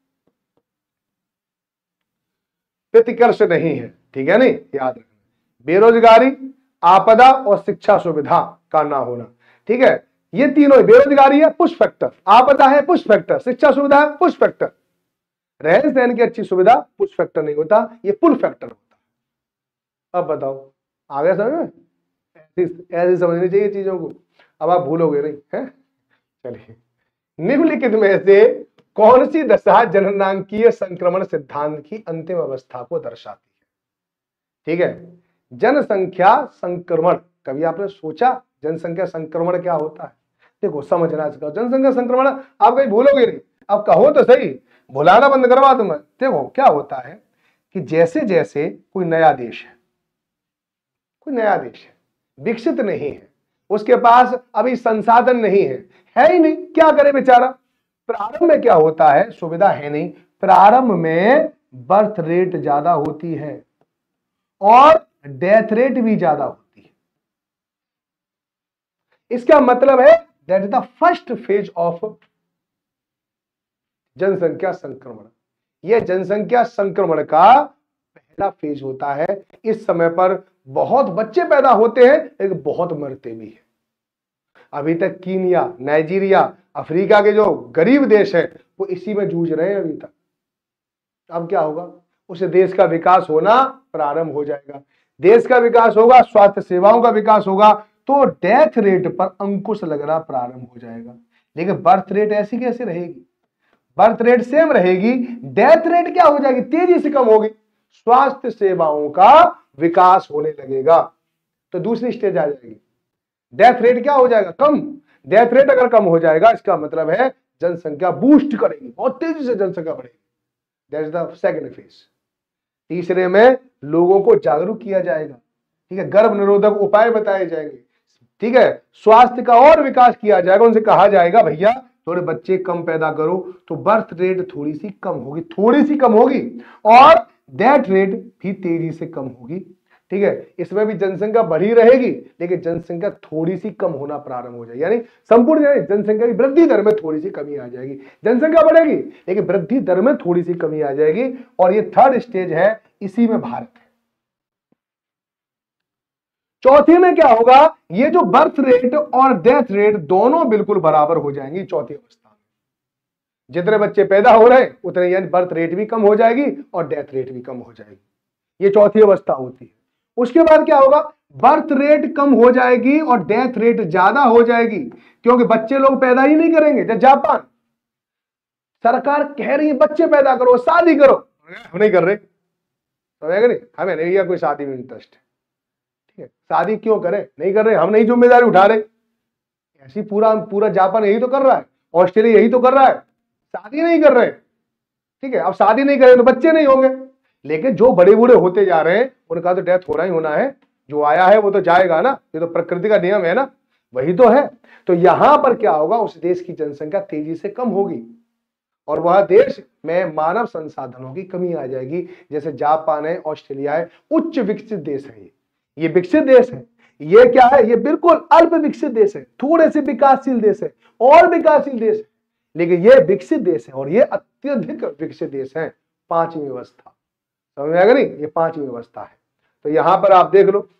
प्रतिकर्ष नहीं है, ठीक है नहीं, याद रखना। बेरोजगारी, आपदा और शिक्षा सुविधा का ना होना, ठीक है, ये तीनों, बेरोजगारी है पुश फैक्टर, आपदा है पुश फैक्टर, शिक्षा सुविधा है पुश फैक्टर, रहन सहन की अच्छी सुविधा पुश फैक्टर नहीं होता, ये पुल फैक्टर होता है। अब बताओ, आ गया समझ में? ऐसे समझनी चाहिए चीजों को, अब आप भूलोगे नहीं है। चलिए, निम्नलिखित में से कौन सी दशा जननांकीय संक्रमण सिद्धांत की अंतिम अवस्था को दर्शाती है? ठीक है, जनसंख्या संक्रमण, कभी आपने सोचा जनसंख्या संक्रमण क्या होता है? देखो समझना इसका, जनसंख्या संक्रमण आप कहीं भूलोगे नहीं, अब कहो तो सही, भुलाना बंद करवा दूंगा। देखो क्या होता है कि जैसे जैसे कोई नया देश है, कोई नया देश है, विकसित नहीं है, उसके पास अभी संसाधन नहीं है ही नहीं, क्या करे बेचारा। प्रारंभ में क्या होता है, सुविधा है नहीं, प्रारंभ में बर्थ रेट ज्यादा होती है और डेथ रेट भी ज्यादा होती है। इसका मतलब है that is the first phase of जनसंख्या संक्रमण। यह जनसंख्या संक्रमण का पहला फेज होता है। इस समय पर बहुत बच्चे पैदा होते हैं लेकिन बहुत मरते भी हैं। अभी तक कीनिया, नाइजीरिया, अफ्रीका के जो गरीब देश हैं वो इसी में जूझ रहे हैं अभी तक। अब क्या होगा, उस देश का विकास होना प्रारंभ हो जाएगा, देश का विकास होगा, स्वास्थ्य सेवाओं का विकास होगा, तो डेथ रेट पर अंकुश लगना प्रारंभ हो जाएगा। लेकिन बर्थ रेट ऐसी कैसे रहेगी, बर्थ रेट सेम रहेगी, डेथ रेट क्या हो जाएगी, तेजी से कम होगी, स्वास्थ्य सेवाओं का विकास होने लगेगा, तो दूसरी स्टेज आ जाएगी। डेथ रेट क्या हो जाएगा, कम। डेथ रेट अगर कम हो जाएगा इसका मतलब है जनसंख्या बूस्ट करेगी, बहुत तेजी से जनसंख्या बढ़ेगी, that is the second phase. तीसरे में लोगों को जागरूक किया जाएगा, ठीक है, गर्भ निरोधक उपाय बताए जाएंगे, ठीक है, स्वास्थ्य का और विकास किया जाएगा, उनसे कहा जाएगा भैया थोड़े बच्चे कम पैदा करो, तो बर्थ रेट थोड़ी सी कम होगी, थोड़ी सी कम होगी, और डेथ रेट भी तेजी से कम होगी, ठीक है। इसमें भी जनसंख्या बढ़ी रहेगी लेकिन जनसंख्या थोड़ी सी कम होना प्रारंभ हो जाएगी, यानी संपूर्ण जनसंख्या की वृद्धि दर में थोड़ी सी कमी आ जाएगी। जनसंख्या बढ़ेगी लेकिन वृद्धि दर में थोड़ी सी कमी आ जाएगी, और ये थर्ड स्टेज है, इसी में भारत है। चौथी में क्या होगा, ये जो बर्थ रेट और डेथ रेट दोनों बिल्कुल बराबर हो जाएंगी चौथी अवस्था में। जितने बच्चे पैदा हो रहे हैं उतने, यानी बर्थ रेट भी कम हो जाएगी और डेथ रेट भी कम हो जाएगी, ये चौथी अवस्था होती है। उसके बाद क्या होगा, बर्थ रेट कम हो जाएगी और डेथ रेट ज्यादा हो जाएगी, क्योंकि बच्चे लोग पैदा ही नहीं करेंगे। जब जापान सरकार कह रही है बच्चे पैदा करो, शादी करो, हम नहीं कर रहे, समझेगा नहीं, हमें नहीं कोई शादी में इंटरेस्ट है, ठीक है, शादी क्यों करें, नहीं कर रहे, हम नहीं जिम्मेदारी उठा रहे। ऐसी पूरा जापान यही तो कर रहा है, ऑस्ट्रेलिया यही तो कर रहा है, शादी नहीं कर रहे, ठीक है। अब शादी नहीं करें तो बच्चे नहीं होंगे, लेकिन जो बड़े बूढ़े होते जा रहे हैं उनका तो डेथ होना ही होना है, जो आया है वो तो जाएगा ना, ये तो प्रकृति का नियम है ना, वही तो है। तो यहां पर क्या होगा, उस देश की जनसंख्या तेजी से कम होगी और वह देश में मानव संसाधनों की कमी आ जाएगी। जैसे जापान है, ऑस्ट्रेलिया है, उच्च विकसित देश है, ये विकसित देश है। ये क्या है, ये बिल्कुल अल्प विकसित देश है, थोड़े से विकासशील देश है और विकासशील देश है, लेकिन ये विकसित देश है और ये अत्यधिक विकसित देश है। पांचवी अवस्था, समझ में आएगा नहीं, ये पांचवी अवस्था है। तो यहां पर आप देख लो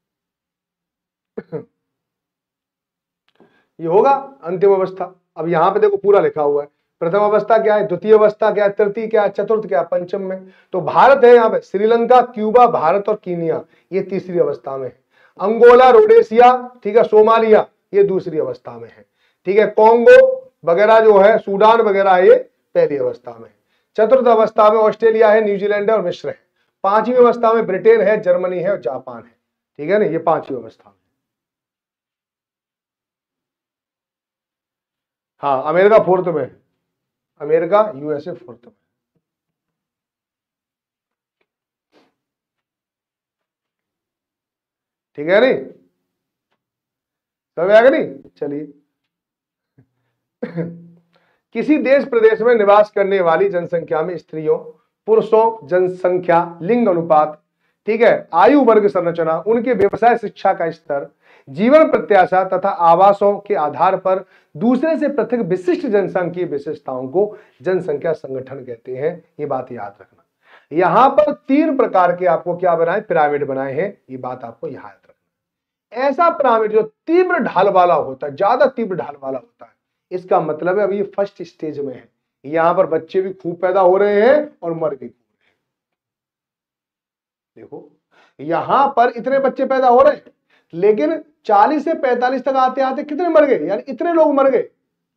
ये होगा अंतिम अवस्था। अब यहां पे देखो पूरा लिखा हुआ है, प्रथम अवस्था क्या है, द्वितीय अवस्था क्या है, तृतीय क्या है, चतुर्थ क्या है, पंचम में। तो भारत है यहाँ पे, श्रीलंका, क्यूबा, भारत और कीनिया ये तीसरी अवस्था में है। अंगोला, रोडेशिया, ठीक है, सोमालिया ये दूसरी अवस्था में है, ठीक है। कॉन्गो वगैरह जो है, सूडान वगैरह ये पहली अवस्था में है। चतुर्थ अवस्था में ऑस्ट्रेलिया है, न्यूजीलैंड है और मिस्र है। पांचवी अवस्था में ब्रिटेन है, जर्मनी है और जापान है, ठीक है ना, ये पांचवी अवस्था में। हाँ, अमेरिका फोर्थ में, अमेरिका यूएसए फोर्थ में, ठीक है नहीं, सब आएगा नहीं। चलिए किसी देश प्रदेश में निवास करने वाली जनसंख्या में स्त्रियों, पुरुषों, जनसंख्या, लिंग अनुपात, ठीक है, आयु वर्ग संरचना, उनके व्यवसाय, शिक्षा का स्तर, जीवन प्रत्याशा तथा आवासों के आधार पर दूसरे से पृथक विशिष्ट जनसंख्यीय विशेषताओं को जनसंख्या संगठन कहते हैं। ये बात याद रखना। यहां पर तीन प्रकार के आपको क्या बनाए, पिरामिड बनाए हैं, ये बात आपको याद रखना। ऐसा पिरामिड जो तीव्र ढाल वाला होता है, ज्यादा तीव्र ढाल वाला होता है, इसका मतलब है अभी ये फर्स्ट स्टेज में है। यहां पर बच्चे भी खूब पैदा हो रहे हैं और मर भी खूब रहे हैं। देखो यहां पर इतने बच्चे पैदा हो रहे हैं, लेकिन 40 से 45 तक आते आते कितने मर गए, यानी इतने लोग मर गए।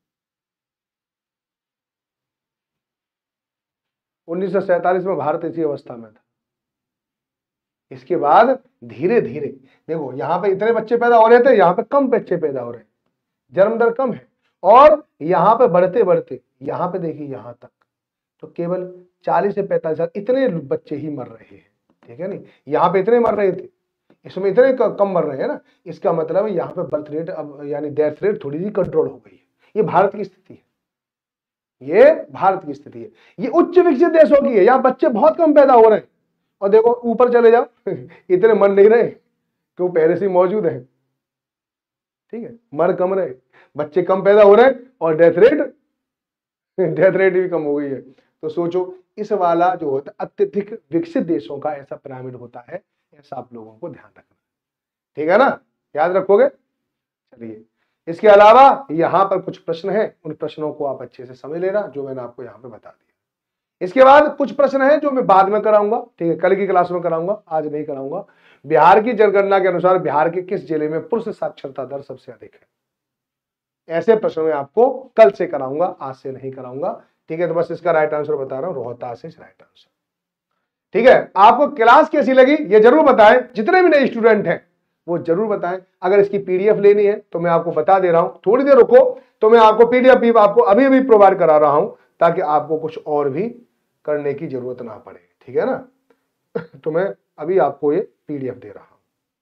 1947 में भारत इसी अवस्था में था। इसके बाद धीरे धीरे देखो, यहां पे इतने बच्चे पैदा हो रहे थे, यहां पे कम बच्चे पैदा हो रहे हैं, जन्म दर कम है। और यहां पे बढ़ते बढ़ते यहां पे देखिए यहां तक तो केवल 40 से 45 साल इतने बच्चे ही मर रहे हैं, ठीक है नहीं, यहाँ पे इतने मर रहे थे, इसमें इतने कम मर रहे हैं ना। इसका मतलब है यहाँ पे बर्थ रेट अब यानी डेथ रेट थोड़ी सी कंट्रोल हो गई है। ये भारत की स्थिति है, ये भारत की स्थिति है, ये उच्च विकसित देशों की है, यहाँ बच्चे बहुत कम पैदा हो रहे हैं। और देखो ऊपर चले जाओ इतने मर नहीं रहे क्यों, पहले से मौजूद है, ठीक है, मर कम रहे, बच्चे कम पैदा हो रहे हैं और डेथ रेट भी कम हो गई है। तो सोचो इस वाला जो होता है अत्यधिक विकसित देशों का ऐसा पिरामिड होता है, ऐसा आप लोगों को ध्यान रखना, ठीक है ना, याद रखोगे। चलिए इसके अलावा यहां पर कुछ प्रश्न हैं, उन प्रश्नों को आप अच्छे से समझ लेना जो मैंने आपको यहां पे बता दिया। इसके बाद कुछ प्रश्न हैं जो मैं बाद में कराऊंगा, ठीक है, कल की क्लास में कराऊंगा, आज नहीं कराऊंगा। बिहार की जनगणना के अनुसार बिहार के किस जिले में पुरुष साक्षरता दर सबसे अधिक है, ऐसे प्रश्न मैं आपको कल से कराऊंगा, आज से नहीं कराऊंगा, ठीक है। तो बस इसका राइट आंसर बता रहा हूं, रोहतास इज राइट आंसर, ठीक है। आपको क्लास कैसी लगी ये जरूर बताएं, जितने भी नए स्टूडेंट हैं वो जरूर बताएं। अगर इसकी पीडीएफ लेनी है तो मैं आपको बता दे रहा हूं, थोड़ी देर रुको, तो मैं आपको पीडीएफ भी आपको अभी अभी प्रोवाइड करा रहा हूं ताकि आपको कुछ और भी करने की जरूरत ना पड़े, ठीक है ना। तो मैं अभी आपको ये पीडीएफ दे रहा हूं।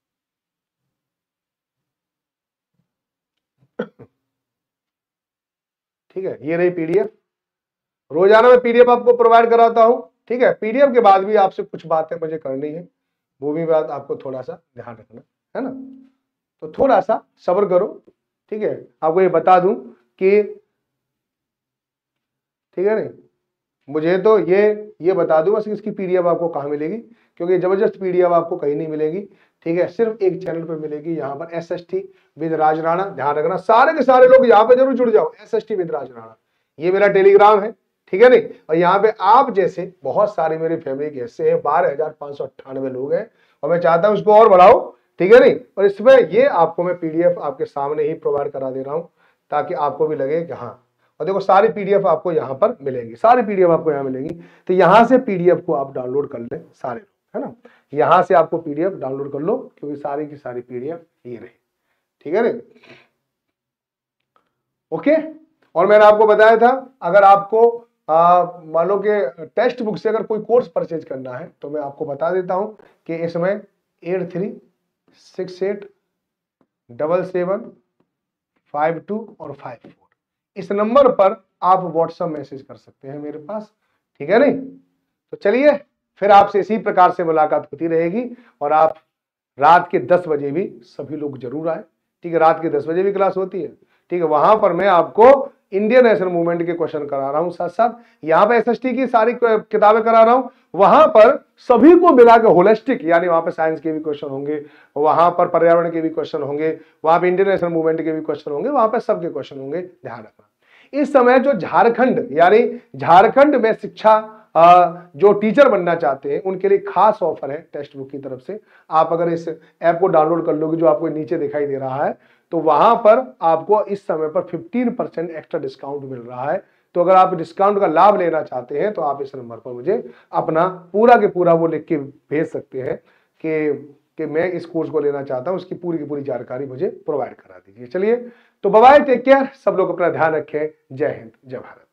ठीक है, ये रही पीडीएफ, रोजाना मैं पीडीएफ आपको प्रोवाइड कराता हूं, ठीक है। पीडीएफ के बाद भी आपसे कुछ बातें मुझे करनी है, वो भी बात आपको थोड़ा सा ध्यान रखना है ना, तो थोड़ा सा सब्र करो, ठीक है। आपको ये बता दूं कि ठीक है नहीं, मुझे तो ये बता दूं बस इसकी पीडीएफ आपको कहां मिलेगी, क्योंकि जबरदस्त पीडीएफ आपको कहीं नहीं मिलेगी, ठीक है, सिर्फ एक चैनल पे मिलेगी, यहाँ पर एसएसटी विद राज राणा। ध्यान रखना सारे के सारे लोग यहाँ पे जरूर जुड़ जाओ, एसएसटी विद राज राणा, ये मेरा टेलीग्राम है, ठीक है नहीं। और यहाँ पे आप जैसे बहुत सारे मेरी फैमिली के हिस्से हैं, 12,598 लोग हैं और मैं चाहता हूं उसको और बढ़ाओ, ठीक है नहीं। और इसमें ये आपको मैं पीडीएफ आपके सामने ही प्रोवाइड करा दे रहा हूं ताकि आपको भी लगे कि हाँ। और देखो सारी पीडीएफ आपको यहाँ पर मिलेंगी, सारी पीडीएफ आपको यहाँ मिलेंगी, तो यहाँ से पीडीएफ को आप डाउनलोड कर लें सारे लोग, है ना, यहाँ से आपको पीडीएफ डाउनलोड कर लो क्योंकि सारी की सारी पीडीएफ ये रही, ठीक है नहीं, ओके। और मैंने आपको बताया था अगर आपको मान लो कि टेक्स्ट बुक से अगर कोई कोर्स परचेज करना है तो मैं आपको बता देता हूं कि इसमें 83687752 और 54 इस नंबर पर आप व्हाट्सएप मैसेज कर सकते हैं मेरे पास, ठीक है नहीं। तो चलिए फिर आपसे इसी प्रकार से मुलाकात होती रहेगी और आप रात के 10 बजे भी सभी लोग जरूर आए, ठीक है, रात के 10 बजे भी क्लास होती है, ठीक है। वहां पर मैं आपको इंडियन नेशनल मूवमेंट के क्वेश्चन करा रहा हूं, साथ साथ यहाँ पे एसएसटी की सारी किताबें करा रहा हूं, वहां पर सभी को मिला के होलिस्टिक, यानी वहां पे साइंस के भी क्वेश्चन होंगे, वहां पर पर्यावरण के भी क्वेश्चन होंगे, वहां पे इंडियन नेशनल मूवमेंट के भी क्वेश्चन होंगे, वहां पे सबके क्वेश्चन होंगे, ध्यान रखना। इस समय जो झारखंड यानी झारखंड में शिक्षा जो टीचर बनना चाहते हैं उनके लिए खास ऑफर है टेक्स्ट बुक की तरफ से। आप अगर इस ऐप को डाउनलोड कर लोगे जो आपको नीचे दिखाई दे रहा है, तो वहां पर आपको इस समय पर 15% एक्स्ट्रा डिस्काउंट मिल रहा है। तो अगर आप डिस्काउंट का लाभ लेना चाहते हैं तो आप इस नंबर पर मुझे अपना पूरा के पूरा वो लिख के भेज सकते हैं कि मैं इस कोर्स को लेना चाहता हूं, उसकी पूरी की पूरी जानकारी मुझे प्रोवाइड करा दीजिए। चलिए तो बाय बाय, टेक केयर, सब लोग अपना ध्यान रखें, जय हिंद जय भारत।